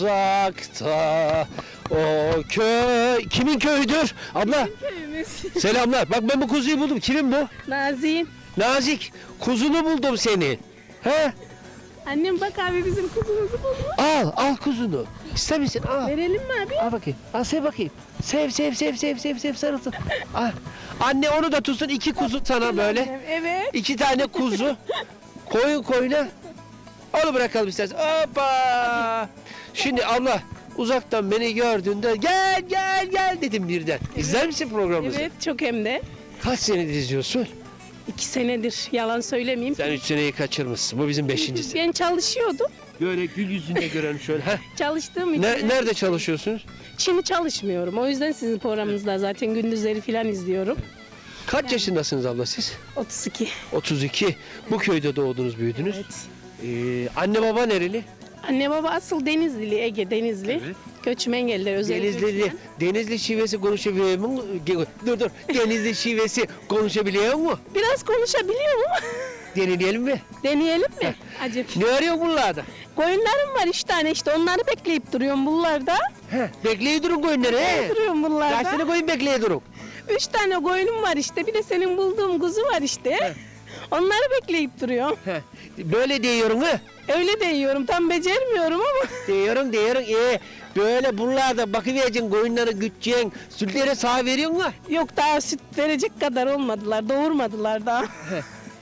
uzakta. O köy kimin köyüdür? Abla. Köyümüz. Selamlar. Bak ben bu kuzuyu buldum. Kimin bu? Nazik. Nazik. Kuzunu buldum seni. He? Annem bak abi bizim kuzumuzu bulmuş. Al kuzunu. İster misin? Al. Verelim mi abi? Al bakayım. Al sev bakayım. Sev sarılsın. Al. Anne onu da tutsun. 2 kuzu sana böyle. Evet. 2 tane kuzu. Koyun koyuna. Onu bırakalım istersen. Hoppa. Şimdi abla uzaktan beni gördüğünde gel dedim birden. İzler misin programımızı? Evet çok hem de. Kaç senedir izliyorsun? 2 senedir yalan söylemeyeyim. Sen 3 seneyi kaçırmışsın. Bu bizim 5.'si. Ben çalışıyordum. Böyle gül yüzünde gören şöyle. Heh. Çalıştığım için. Nerede çalışıyorsunuz? Şimdi çalışmıyorum. O yüzden sizin programınızda zaten gündüzleri falan izliyorum. Kaç yaşındasınız abla siz? 32. 32. Bu köyde doğdunuz, büyüdünüz. Evet. Anne baba nereli? Anne baba asıl Denizlili, Ege Denizli. Evet. Göçmen geldi özel Denizli, göçmen. Denizli şivesi konuşabiliyor mu? Dur. Denizli şivesi konuşabiliyor mu? Biraz konuşabiliyor mu? Deneyelim mi? Deneyelim mi? Acaba. Ne arıyor bunlarda? Koyunlarım var 3 tane işte onları bekleyip duruyorum bunlarda. Bekleyin durun koyunları. He. Duruyorum Kaç bunlarda. tane koyun bekleyin durun. 3 tane koyunum var işte bir de senin bulduğun kuzu var işte. Onları bekleyip duruyorum. He. Böyle diyorum ha. Öyle de yiyorum tam becermiyorum ama. Diyorum. Böyle bunlarda bakıvereceksin koyunları güteceksin. Sütleri sağ veriyorsun mu? Yok daha süt verecek kadar olmadılar doğurmadılar daha.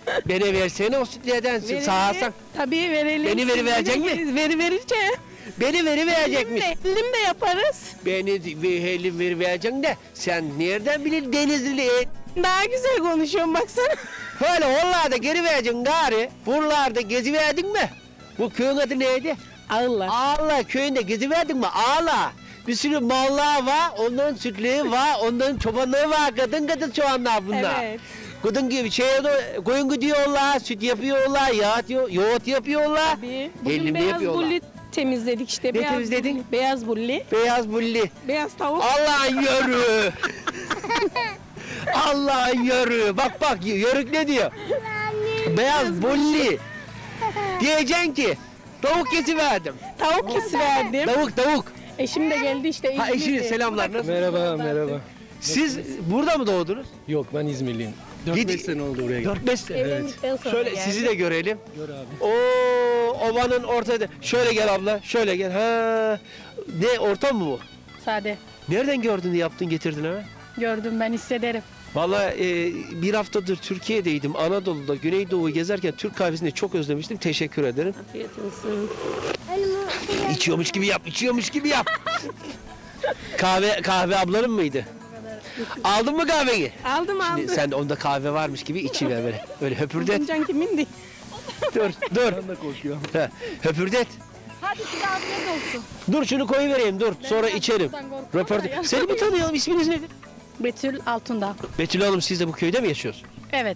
Beni versene o sütlüden sağarsan. Tabii verelim. Beni verecek mi? Vereceğim. Beni verecekmiş. Elim de yaparız. Beni vereceksin de sen nereden bilin Denizli? Daha güzel konuşuyorum baksana. Böyle oralarda geri vereceksin gari. Buralarda gezi verdin mi? Bu köyün adı neydi? Allah. Ağla köyünde gezi verdin mi? Ağla. Bir sürü mallar var, onların sütlüğü var, onların çobanlığı var, kadın çobanlar bunlar. Evet. Kadın gibi koyun gidiyorlar, süt yapıyorlar, yoğurt yapıyorlar. Tabii. Elimde Bugün beyaz yapıyorlar. bulli temizledik işte. Ne Beyaz temizledin? bulli. Beyaz bulli. Beyaz bulli. Beyaz tavuk. Allah'ın yörüğü. Allah'ın yörüğü. Bak yörük ne diyor? Beyaz bulli. Diyeceksin ki tavuk kesiverdim. Tavuk kesiverdim. Tavuk. Eşim de geldi işte. Ha İzmir'de. eşiniz selamlar. Nasıl? Merhaba. Siz burada mı doğdunuz? Yok ben İzmirliyim. Gidi- 4-5 sene oldu buraya. 4-5 sene. Evlendikten sonra Şöyle geldi. sizi de görelim. Gör abi. Oo, ovanın ortada. Şöyle gel abla, şöyle gel. Ha. Ne ortam mı bu? Sade. Nereden gördün de yaptın getirdin hemen? Gördüm ben hissederim. Vallahi bir haftadır Türkiye'deydim. Anadolu'da, Güneydoğu gezerken Türk kahvesini çok özlemiştim. Teşekkür ederim. Afiyet olsun. İçiyormuş gibi yap. kahve ablanın mıydı? Aldın mı kahveyi? Aldım. Sen de onda kahve varmış gibi içiver böyle. Öyle höpürdet. Fincan kimindi? Dur. Ben de korkuyorum. He, höpürdet. Hadi size afiyet olsun. Dur şunu koyuvereyim dur. Sonra içerim. buradan korkmam Röportaj. da ya. Seni bir tanıyalım. İsminiz nedir? Betül Altundağ. Betül Hanım siz de bu köyde mi yaşıyorsunuz? Evet.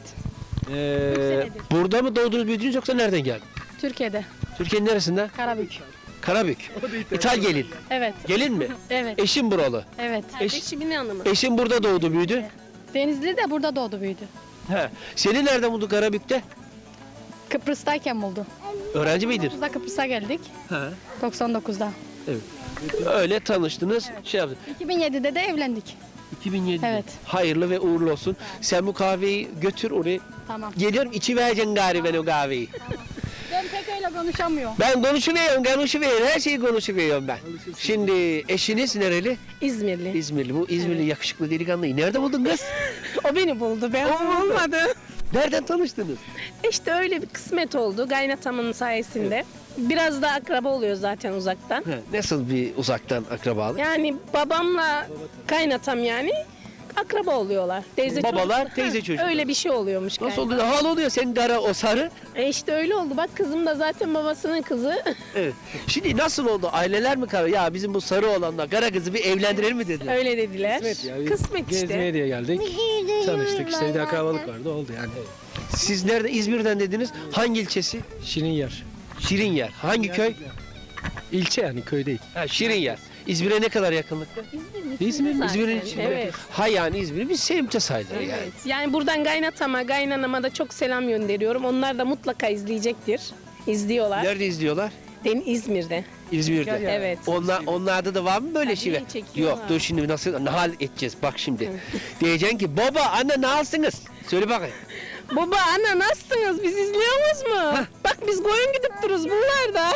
Burada mı doğdunuz büyüdünüz yoksa nereden geldin? Türkiye'de. Türkiye'nin neresinden? Karabük. Karabük. İthal gelin. Evet. Gelin mi? Evet. Eşim buralı. Evet. Eşimin hanımı. Eşim burada doğdu büyüdü. Denizli de burada doğdu büyüdü. He. Seni nereden buldu Karabük'te? Kıbrıs'tayken buldu. Öğrenci miydin? Biz de Kıbrıs'a geldik. He. 99'da. Öyle tanıştınız. Şey yaptın. 2007'de de evlendik. 2007. Evet. Hayırlı ve uğurlu olsun. Sen bu kahveyi götür oraya. Tamam. Geliyorum içi vereceksin gari ben o kahveyi. Ben pek öyle konuşamıyorum. Ben konuşuyorum. Her şeyi konuşuyorum ben. Şimdi eşiniz nereli? İzmirli. İzmirli. Bu İzmirli yakışıklı delikanlıyı nerede buldun kız? O beni buldu. Ben olmadı. Nereden tanıştınız? İşte öyle bir kısmet oldu kaynatamın sayesinde. Biraz da akraba oluyor zaten uzaktan. He, nasıl bir uzaktan akrabalık? Yani babamla kaynatam yani akraba oluyorlar. Teyze Babalar, çocuk. teyze çocuk. Öyle bir şey oluyormuş. Nasıl galiba. oluyor? Hal oluyor senin dara o sarı. İşte öyle oldu. Bak kızım da zaten babasının kızı. Evet. Şimdi nasıl oldu? Aileler mi karar? Ya bizim bu sarı olanla kara kızı bir evlendirelim mi dediler? Öyle dediler. Kısmet ya. Kısmet işte. Gezmeye diye geldik. Tanıştık işte bir de akrabalık vardı oldu yani. Siz nerede? İzmir'den dediniz. Hangi ilçesi? Şirin yer. Şirin yer. Hangi köy? İlçe yani köy değil. Ha, Şirin yer. İzmir'e ne kadar yakınlıkta? İzmir'in içinde. Evet. Ha yani İzmir'in bir semte sayılır yani. Evet. Yani buradan kaynatama, kaynanama da çok selam gönderiyorum. Onlar da mutlaka izleyecektir. İzliyorlar. Nerede izliyorlar? İzmir'de. İzmir'de. Evet. Onlarda da var mı böyle Tabii, şey? çekiyorlar. Yok dur şimdi nasıl hal edeceğiz bak şimdi. Diyeceksin ki baba anne nasılsınız? Söyle bakayım. Baba, ana nasılsınız? Biz izliyoruz mu? Bak biz koyun gidip dururuz buralarda.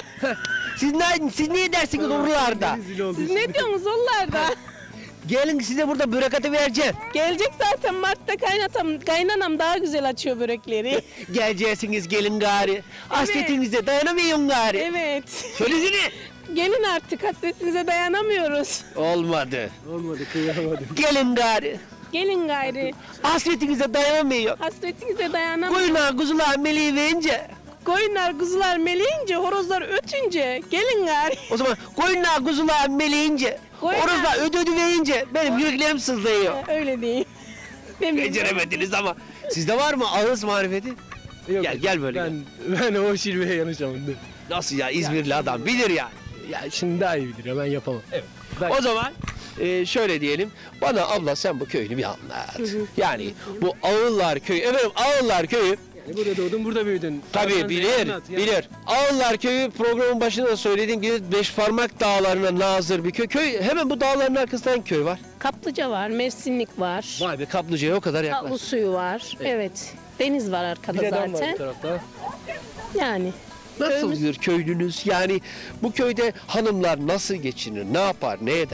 Siz niye dersiniz oralarda? Siz ne diyorsunuz oralarda? Gelin size burada börek atı vereceğim. Gelecek zaten Mart'ta kaynanam daha güzel açıyor börekleri. Geleceksiniz gelin gari. Hasretinize dayanamıyorum gari. Evet. Söylesene. Gelin artık hasretinize dayanamıyoruz. Olmadı. Olmadı kıyamadım. Gelin gari. Gelin gayri. Hasretinize dayanamıyor. Hasretinize dayanamıyoruz. Koyunlar kuzular meleği verince. Koyunlar kuzular meleyince, horozlar ötünce. Gelin gari. O zaman koyunlar kuzular meleğince. Koyunlar- Orada ödü verince benim yüreklerim sızlıyor. Öyle değil. Ne bileyim. Beceremediniz ama. Sizde var mı ağız marifeti? Yok, Gel böyle. Ben o şilveye yanacağım. Nasıl ya İzmirli adam bilir ya. Ya şimdi daha iyi bilir ya ben yapamam. Evet. O zaman şöyle diyelim. Bana abla sen bu köyünü bir anlat. Yani bu Ağıllar köyü. Efendim Ağıllar köyü. Yani burada doğdun burada büyüdün. Tabii Anlat, bilir, anlat ya. bilir. Ağıllar köyü programın başında da söylediğim gibi Beşparmak dağlarına nazır bir köy. Köy hemen bu dağların arkasından köy var. Kaplıca var, Mersinlik var. Vay be Kaplıca'ya o kadar yaklaş. Tatlı suyu var. Evet. Deniz var arkada Bir de dam var zaten. bu tarafta. Yani. Nasıl bir köylünüz? Yani bu köyde hanımlar nasıl geçinir, ne yapar, ne eder?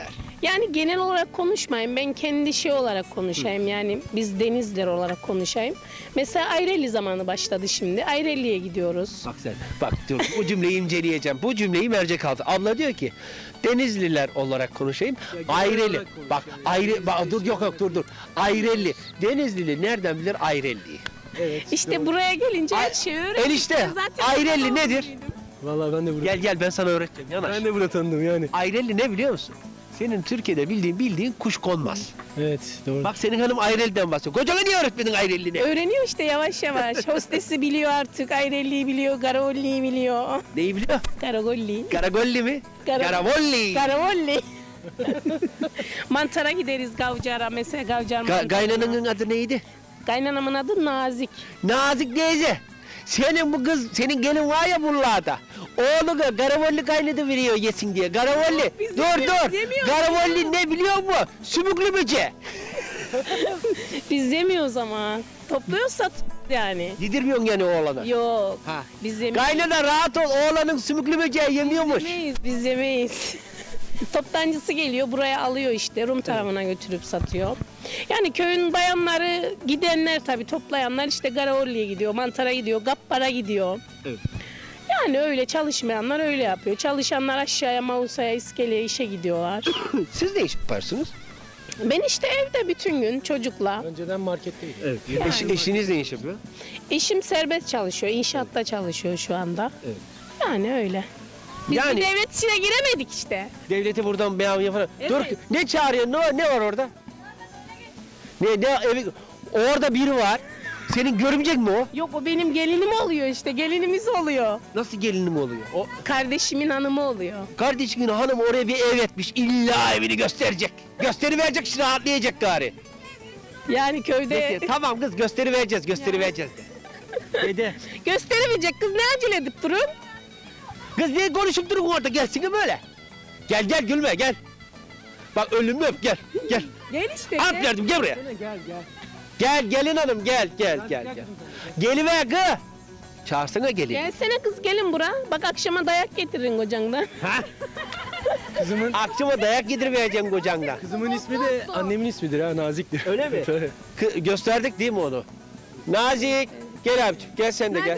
Yani genel olarak konuşmayayım. Ben kendi şey olarak konuşayım. Yani biz Denizliler olarak konuşayım. Mesela Ayrelli zamanı başladı şimdi. Ayrelli'ye gidiyoruz. Bak sen, bak dur bu cümleyi inceleyeceğim. Bu cümleyi mercek altı. Abla diyor ki Denizliler olarak konuşayım. Ayrelli. Bak dur dur. Ayrelli. Denizlili nereden bilir Ayrelli'yi? İşte buraya gelince her şeyi öğrendim. Enişte Zaten Ayrelli nedir? Vallahi ben de Gel ben sana öğreteceğim. Yanaş. de burada tanıdım yani. Ayrelli ne biliyor musun? Senin Türkiye'de bildiğin kuş konmaz. Evet doğru. Bak senin hanım Ayrelli'den bahsediyor. Kocana niye öğretmedin Ayrelli'ni? öğreniyor işte yavaş yavaş. Hostesi biliyor artık. Ayrelli'yi biliyor. Garolli'yi biliyor. Neyi biliyor? Karagolli. Garagolli mi? Garavolli. Karavolli. Mantara gideriz Gavcar'a mesela Gavcar mantarı. Kaynananın adı neydi? Kaynanamın adı Nazik. Nazik teyze. Senin gelin var ya buralarda. Oğlu Garavolli kaynadı veriyor yesin diye. Garavolli. Biz Dur. yemiyoruz. Garavolli ne biliyor musun? Sümüklü böce. Biz yemiyoruz ama. Topluyoruz satıyoruz yani. Yedirmiyorsun yani oğlana. Yok. Ha. Biz yemeyiz. Kaynana rahat ol. Oğlanın sümüklü böceği yemiyormuş. Biz yemeyiz. Toptancısı geliyor buraya alıyor işte Rum tarafına götürüp satıyor. Yani köyün bayanları gidenler tabii toplayanlar işte Garavolli'ye gidiyor, Mantara gidiyor, Gappar'a gidiyor. Evet. Yani öyle çalışmayanlar öyle yapıyor. Çalışanlar aşağıya Mausa'ya, İskele'ye işe gidiyorlar. Siz ne iş yaparsınız? Ben işte evde bütün gün çocukla. Önceden marketteydim. Evet. Eşiniz ne iş yapıyor? Eşim serbest çalışıyor, inşaatta çalışıyor şu anda. Evet. Yani öyle. Biz Yani- bir devlet işine giremedik işte. Devleti buradan beyan yapar. Evet. Dur ne çağırıyor? Ne var orada? Orada biri var. Senin görümcek mi o? Yok o benim gelinim oluyor işte, gelinimiz oluyor. Nasıl gelinim oluyor? O Kardeşimin hanımı oluyor. kardeşinin hanım oraya bir ev etmiş. İlla evini gösterecek. Gösteriverecek, şimdi rahatlayacak gari. Yani köyde Peki, tamam kız gösterivereceğiz de. Dede. gösteremeyecek kız ne acele edip durun. Kız niye konuşup durun orada? Gelsene böyle. Gel gülme gel. Bak ölümü öp gel. Gel işte. At verdim gel buraya. Gel. Gel gelin hanım gel. Geliver kız. Çağırsana gelin. Gelsene kız gelin bura. Bak akşama dayak getirin kocandan. Ha? Kızımın Akşama dayak yedirmeyeceğim kocandan. kızımın ismi de annemin ismidir ha Nazik'tir. Öyle mi? Tabii. Gösterdik değil mi onu? Nazik. Gel abicim gel sen de gel.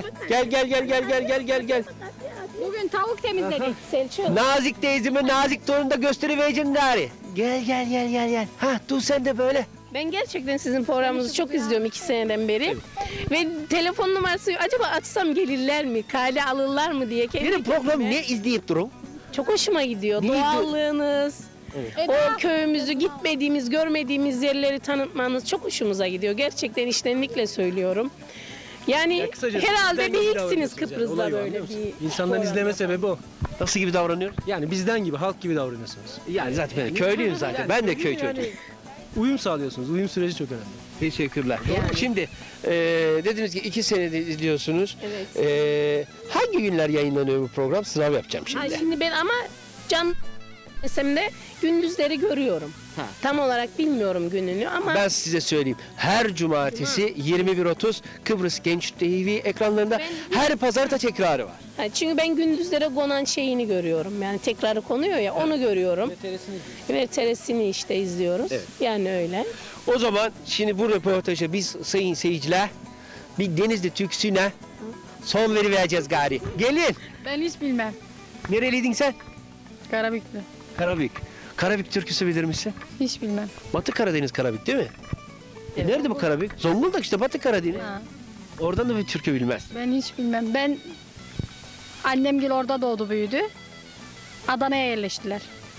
Gel. Bugün tavuk temizledik. Selçuk. Nazik teyzeme nazik torunu da gösterivereceksin gari. Gel. Ha dur sen de böyle. Ben gerçekten sizin programınızı çok izliyorum 2 seneden beri. Ve telefon numarası acaba açsam gelirler mi? Kale alırlar mı diye. kendi Benim programı kendime. ne izleyip durun? Çok hoşuma gidiyor. Niye Doğallığınız. O köyümüzü gitmediğimiz, görmediğimiz yerleri tanıtmanız çok hoşumuza gidiyor. Gerçekten içtenlikle söylüyorum. Yani Kısacası herhalde bizden gibi bir ilksiniz davranıyorsunuz yani. Kıbrıs'ta Olay var, böyle biliyor musun? bir İnsanların program. izleme sebebi o. Nasıl gibi davranıyor? Yani bizden gibi, halk gibi davranıyorsunuz. Yani zaten ben köylüyüm zaten. Ben de köy çocuğuyum. Uyum sağlıyorsunuz. Uyum süreci çok önemli. Teşekkürler. Şimdi dediniz ki 2 senedir izliyorsunuz. Evet. Hangi günler yayınlanıyor bu program? Sınav yapacağım Ay şimdi. şimdi ben ama can desem de gündüzleri görüyorum. Ha. Tam olarak bilmiyorum gününü ama Ben size söyleyeyim. Her cumartesi 21.30 Kıbrıs Genç TV ekranlarında her pazar da tekrarı var. ha, çünkü ben gündüzlere konan şeyini görüyorum. Yani tekrarı konuyor ya onu görüyorum. Ve TRT'sini işte izliyoruz. Evet. Yani öyle. O zaman şimdi bu röportajı biz sayın seyirciler bir Denizli türküsüne son verivereceğiz gari. Gelin. Ben hiç bilmem. Nereliydin sen? Karabüklü. Karabük. Karabük türküsü bilir misin? Hiç bilmem. Batı Karadeniz Karabük değil mi? Nerede bu Karabük? Zonguldak işte Batı Karadeniz. Ha. Oradan da bir türkü bilmez. Ben hiç bilmem. Annemgil orada doğdu büyüdü. Adana'ya yerleştiler.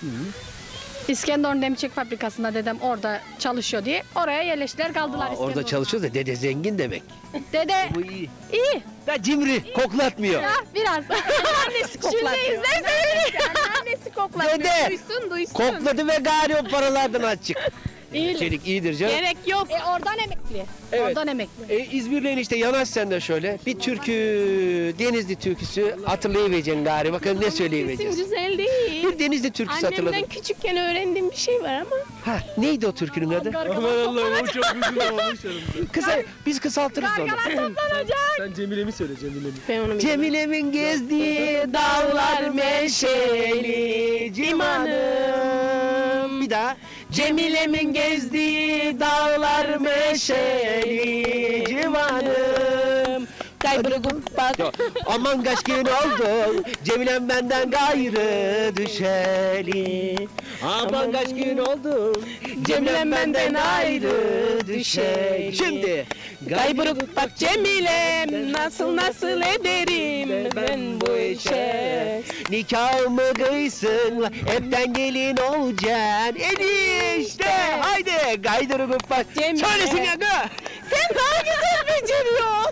İskenderun Demirçek Fabrikası'nda dedem orada çalışıyor diye oraya yerleştiler kaldılar Orada İskenderun'da. çalışıyor da dede zengin demek. Dede Bu iyi. iyi. Da cimri, koklatmıyor. Ya biraz. Annesi koklatıyor. Şimdi izlersen Annesi koklatıyor. Dede. Duysun. Kokladı ve gari o paralardan azıcık. İyi. Çelik iyidir canım. Gerek yok. Oradan emekli. Evet. Oradan emekli. İzmir'le işte yanaş sen de şöyle. Bir türkü, Denizli türküsü hatırlayıvereceksin gari. Bakalım ne Sesim söyleyeceğiz. güzel değil. Bir Denizli türküsü hatırladım. Annemden küçükken öğrendiğim bir şey var ama. Ha, neydi o türkünün adı? Aman Allah'ım o çok uzun olmuş yanımda. Kısa, biz kısaltırız onu. Sen Cemile'mi söyle Cemile'mi. Ben onu bilmiyorum. Cemile'min gezdiği dağlar meşeli cimanım. bir daha. Cemile'min gezdiği dağlar meşeli civanım. Kaybırıp bak. Yok, aman kaç gün oldu Cemilem benden gayrı düşeli. Aman kaç gün oldu Cemilem benden ayrı düşeli. Şimdi Kaybırıp bak Cemilem nasıl ederim ben bu işe. nikahımı kıysın hepten gelin olacaksın enişte. Haydi gaydırıp bak. Cemile. Söylesin ya kız. Sen daha güzel beceriyorsun.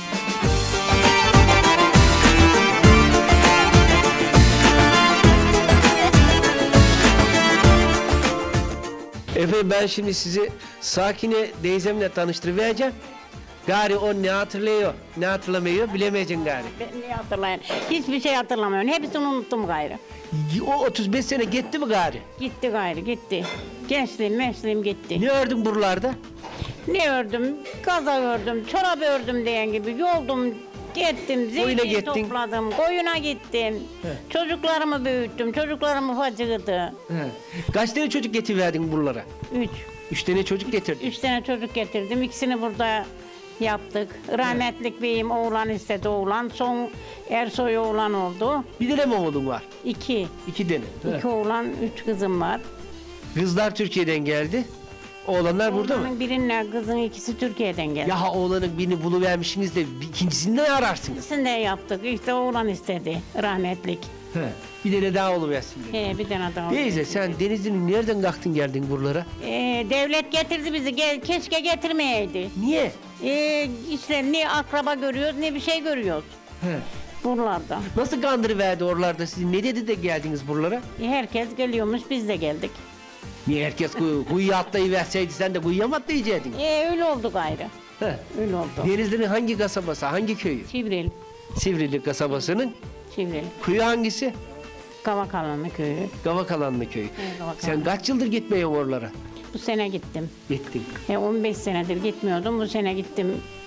Efendim ben şimdi sizi Sakine teyzemle tanıştırıvereceğim. Gari o ne hatırlıyor, ne hatırlamıyor bilemeyeceksin gari. Ben niye hatırlayayım? Hiçbir şey hatırlamıyorum. Hepsini unuttum gayrı. O 35 sene gitti mi gari? Gitti gayrı gitti. Gençliğim mesleğim gitti. Ne ördün buralarda? Ne ördüm? Gaza ördüm, çorap ördüm diyen gibi. Yoldum, gittim, Koyuna zeytin gittin. topladım, koyuna gittim. Çocuklarımı büyüttüm, çocuklarım ufacıktı. Kaç tane çocuk getiriverdin buralara? 3. 3 tane çocuk getirdin. 3 tane çocuk getirdim. İkisini burada yaptık. Rahmetlik beyim oğlan istedi oğlan. Son Ersoy oğlan oldu. Bir tane mi oğlun var? 2. 2 tane. 2 oğlan, 3 kızım var. Kızlar Türkiye'den geldi. Oğlanlar burada mı? Oğlanın birinle kızın ikisi Türkiye'den geldi. Ya oğlanın birini buluvermişsiniz de ikincisini ne ararsınız? İkisini de yaptık. İşte oğlan istedi rahmetlik. Bir tane daha oluversin dedi. Bir tane daha. Teyze sen Denizli'nin nereden kalktın geldin buralara? Devlet getirdi bizi. Keşke getirmeyeydi. Niye? İşte ne akraba görüyoruz ne bir şey görüyoruz buralarda. Nasıl kandırıverdi oralarda sizi? Ne dedi de geldiniz buralara? Herkes geliyormuş biz de geldik. Niye herkes kuyuya atlayıverseydi sen de kuyuya mı atlayacaktın? Öyle oldu gayrı. Öyle oldu. Denizli'nin hangi kasabası, hangi köyü? Çivril. Sivrilik kasabasının Çivril. köyü hangisi? Kavakalanlı köyü. Gavakalanlı köyü. Gavakalanlı. Sen kaç yıldır gitmiyorsun oralara? Bu sene gittim. Gittin. 15 senedir gitmiyordum. Bu sene gittim.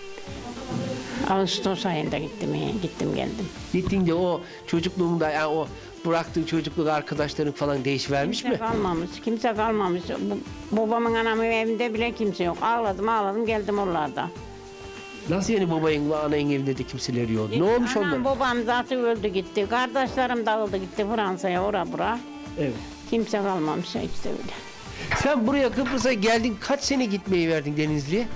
Ağustos ayında gittim. Gittim geldim. Gittin de o çocukluğunda yani o bıraktığın çocukluk arkadaşların falan değişivermiş mi? Kimse kalmamış. Kimse kalmamış. Babamın anamın evinde bile kimse yok. Ağladım geldim oralarda. Nasıl yani babayın ve anayın evinde de kimseleri yok? Ne olmuş Anam ondan? babam zaten öldü gitti. Kardeşlerim dağıldı gitti Fransa'ya ora bura. Evet. Kimse kalmamış işte öyle. Sen buraya Kıbrıs'a geldin kaç sene gitmeyi verdin Denizli'ye?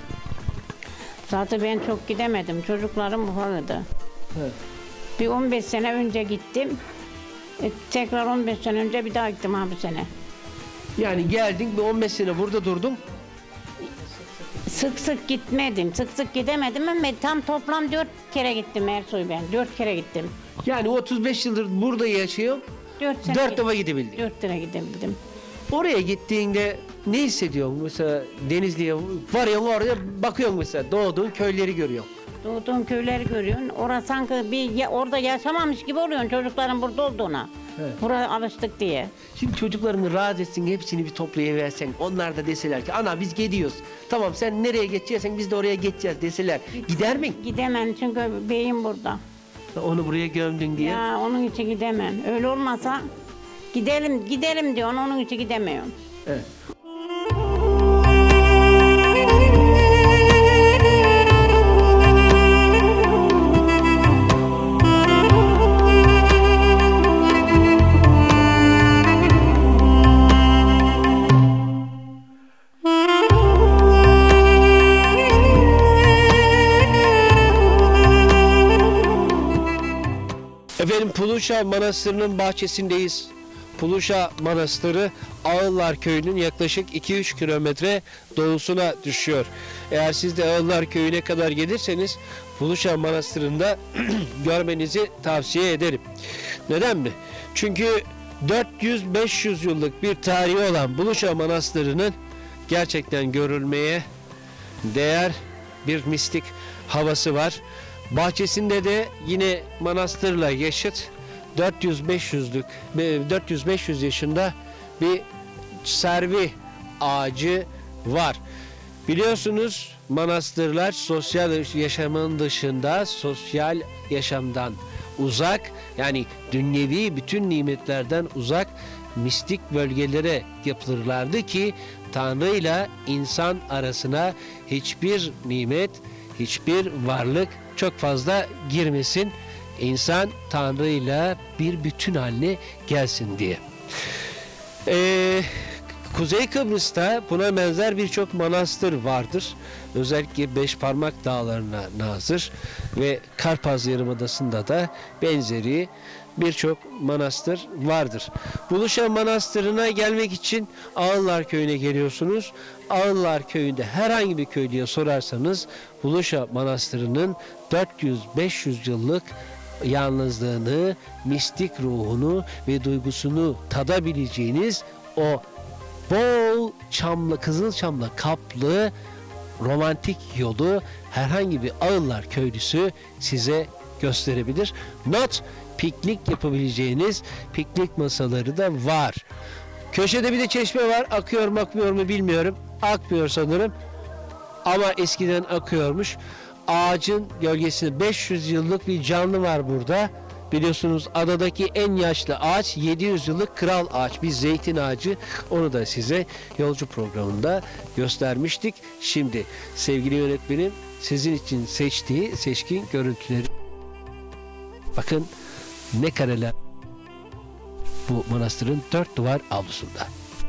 Zaten ben çok gidemedim. Çocuklarım ufakdı. Evet. Bir 15 sene önce gittim. Tekrar 15 sene önce bir daha gittim ha bu sene. Yani geldin bir 15 sene burada durdun. Sık sık gitmedim. Sık sık gidemedim ama tam toplam 4 kere gittim Ersoy ben. 4 kere gittim. Yani 35 yıldır burada yaşıyor. 4 sene 4 defa gidebildin. 4 kere gidebildim. Oraya gittiğinde ne hissediyorsun? Mesela Denizli'ye varıyorsun oraya bakıyorsun mesela doğduğun köyleri görüyorsun. Doğduğum köyleri görüyorsun. Orada sanki orada yaşamamış gibi oluyorsun çocukların burada olduğuna. Evet. Buraya alıştık diye. Şimdi çocuklarını rahat etsin hepsini bir toplayıversen onlar da deseler ki ana biz gidiyoruz. Tamam sen nereye geçeceksen biz de oraya geçeceğiz deseler. Gider mi? Gidemem çünkü beyim burada. Onu buraya gömdün diye. Ya onun için gidemem. Öyle olmasa gidelim diyor. Onun için gidemiyorum. Evet. Efendim Puluşa Manastırı'nın bahçesindeyiz. Puluşa Manastırı Ağıllar Köyü'nün yaklaşık 2-3 kilometre doğusuna düşüyor. Eğer siz de Ağıllar Köyü'ne kadar gelirseniz Puluşa Manastırı'nda görmenizi tavsiye ederim. Neden mi? Çünkü 400-500 yıllık bir tarihi olan Puluşa Manastırı'nın gerçekten görülmeye değer bir mistik havası var. Bahçesinde de yine manastırla yaşıt 400-500 yaşında bir servi ağacı var. Biliyorsunuz manastırlar sosyal yaşamın dışında sosyal yaşamdan uzak yani dünyevi bütün nimetlerden uzak mistik bölgelere yapılırlardı ki Tanrı ile insan arasına hiçbir nimet, hiçbir varlık çok fazla girmesin. İnsan Tanrı ile bir bütün haline gelsin diye. Kuzey Kıbrıs'ta buna benzer birçok manastır vardır. Özellikle Beşparmak Dağları'na nazır ve Karpaz Yarımadası'nda da benzeri birçok manastır vardır. Buluşa Manastırı'na gelmek için Ağıllar Köyü'ne geliyorsunuz. Ağıllar Köyü'nde herhangi bir köylüye sorarsanız Buluşa Manastırı'nın 400-500 yıllık yalnızlığını, mistik ruhunu ve duygusunu tadabileceğiniz o bol çamlı, kızıl çamla kaplı romantik yolu herhangi bir Ağıllar köylüsü size gösterebilir. Not, piknik yapabileceğiniz piknik masaları da var. Köşede bir de çeşme var. Akıyor mu akmıyor mu bilmiyorum. Akmıyor sanırım. Ama eskiden akıyormuş. Ağacın gölgesinde 500 yıllık bir canlı var burada. Biliyorsunuz adadaki en yaşlı ağaç 700 yıllık kral ağaç. Bir zeytin ağacı. Onu da size yolcu programında göstermiştik. Şimdi sevgili yönetmenim sizin için seçtiği seçkin görüntüleri. Bakın ne kareler bu manastırın 4 duvar avlusunda.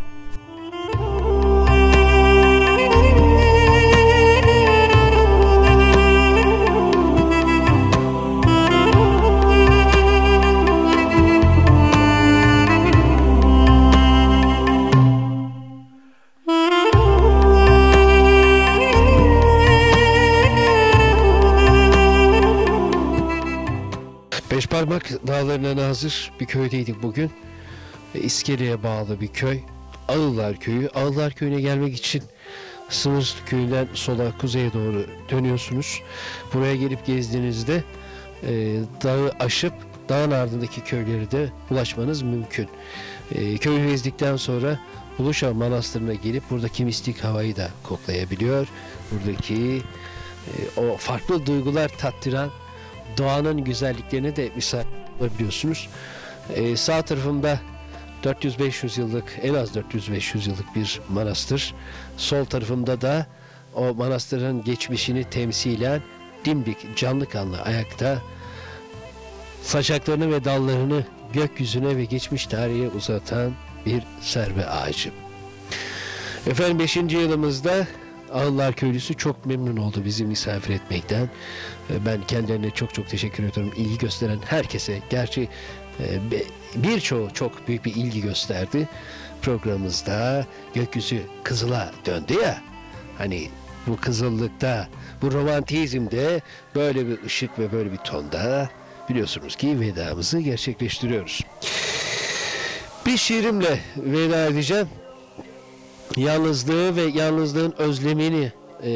Beşparmak Dağları'na nazır bir köydeydik bugün. İskele'ye bağlı bir köy. Ağıllar Köyü. Ağıllar Köyü'ne gelmek için Sınır Köyü'nden sola kuzeye doğru dönüyorsunuz. Buraya gelip gezdiğinizde dağı aşıp dağın ardındaki köyleri de ulaşmanız mümkün. Köyü gezdikten sonra Buluşa Manastırı'na gelip buradaki mistik havayı da koklayabiliyor. Buradaki o farklı duygular tattıran doğanın güzelliklerine de misafir olabiliyorsunuz. Sağ tarafımda 400-500 yıllık, en az 400-500 yıllık bir manastır. Sol tarafımda da o manastırın geçmişini temsilen dimdik, canlı kanlı ayakta saçaklarını ve dallarını gökyüzüne ve geçmiş tarihe uzatan bir serve ağacı. Efendim 5. yılımızda Ağıllar Köylüsü çok memnun oldu bizi misafir etmekten. Ben kendilerine çok çok teşekkür ediyorum. İlgi gösteren herkese, gerçi birçoğu çok büyük bir ilgi gösterdi. Programımızda gökyüzü kızıla döndü ya. Hani bu kızıllıkta, bu romantizmde böyle bir ışık ve böyle bir tonda biliyorsunuz ki vedamızı gerçekleştiriyoruz. Bir şiirimle veda edeceğim. Yalnızlığı ve yalnızlığın özlemini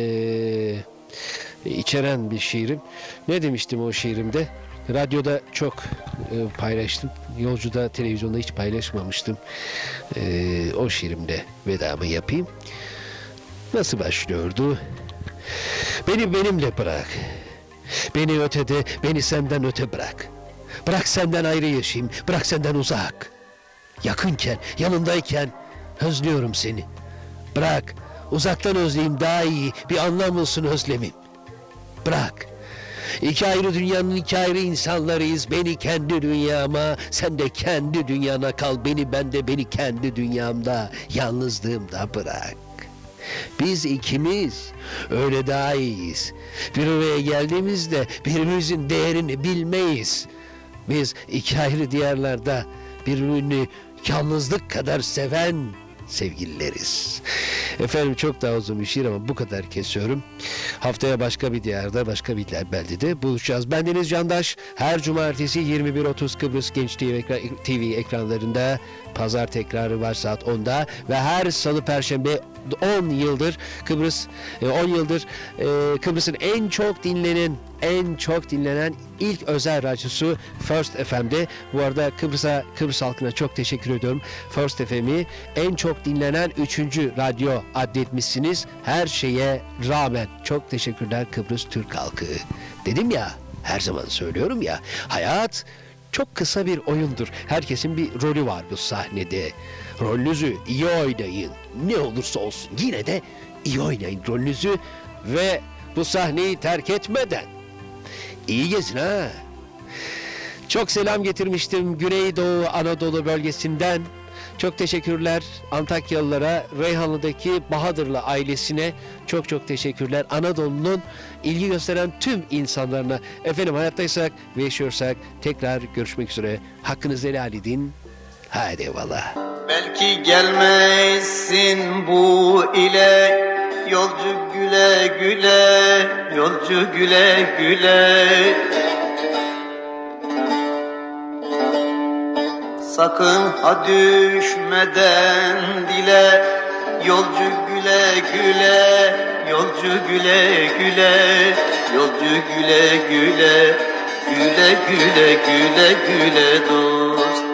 içeren bir şiirim. Ne demiştim o şiirimde? Radyoda çok paylaştım. Yolcuda, televizyonda hiç paylaşmamıştım. O şiirimde vedamı yapayım. Nasıl başlıyordu? Beni benimle bırak. Beni ötede, beni senden öte bırak. Bırak senden ayrı yaşayayım. Bırak senden uzak. Yakınken, yanındayken özlüyorum seni. Bırak, uzaktan özleyeyim daha iyi, bir anlam olsun özlemim. Bırak. İki ayrı dünyanın iki ayrı insanlarıyız. Beni kendi dünyama, sen de kendi dünyana kal. Ben de beni kendi dünyamda, yalnızlığımda bırak. Biz ikimiz öyle daha iyiyiz. Bir araya geldiğimizde birbirimizin değerini bilmeyiz. Biz iki ayrı diyarlarda birbirini yalnızlık kadar seven sevgilileriz. Efendim çok daha uzun bir şiir ama bu kadar kesiyorum. Haftaya başka bir diyarda, başka bir beldede buluşacağız. Ben Deniz Candaş. Her cumartesi 21.30 Kıbrıs Genç TV ekranlarında, pazar tekrarı var saat 10'da ve her salı perşembe 10 yıldır Kıbrıs'ın en çok dinlenen ilk özel radyosu First FM'de. Bu arada Kıbrıs halkına çok teşekkür ediyorum. First FM'i en çok dinlenen 3. radyo adetmişsiniz. Her şeye rağmen çok teşekkürler Kıbrıs Türk halkı. Dedim ya, her zaman söylüyorum ya, hayat çok kısa bir oyundur. Herkesin bir rolü var bu sahnede. Rolünüzü iyi oynayın. Ne olursa olsun yine de iyi oynayın rolünüzü ve bu sahneyi terk etmeden iyi gezin ha. Çok selam getirmiştim Güneydoğu Anadolu bölgesinden. Çok teşekkürler Antakyalılara, Reyhanlı'daki Bahadırlı ailesine çok teşekkürler. Anadolu'nun ilgi gösteren tüm insanlarına. Efendim hayattaysak ve yaşıyorsak tekrar görüşmek üzere. Hakkınızı helal edin. Hadi eyvallah. Belki gelmezsin bu ile yolcu güle güle, yolcu güle güle. Sakın ha düşmeden dile, yolcu güle güle, yolcu güle güle, yolcu güle güle, güle güle güle güle dost.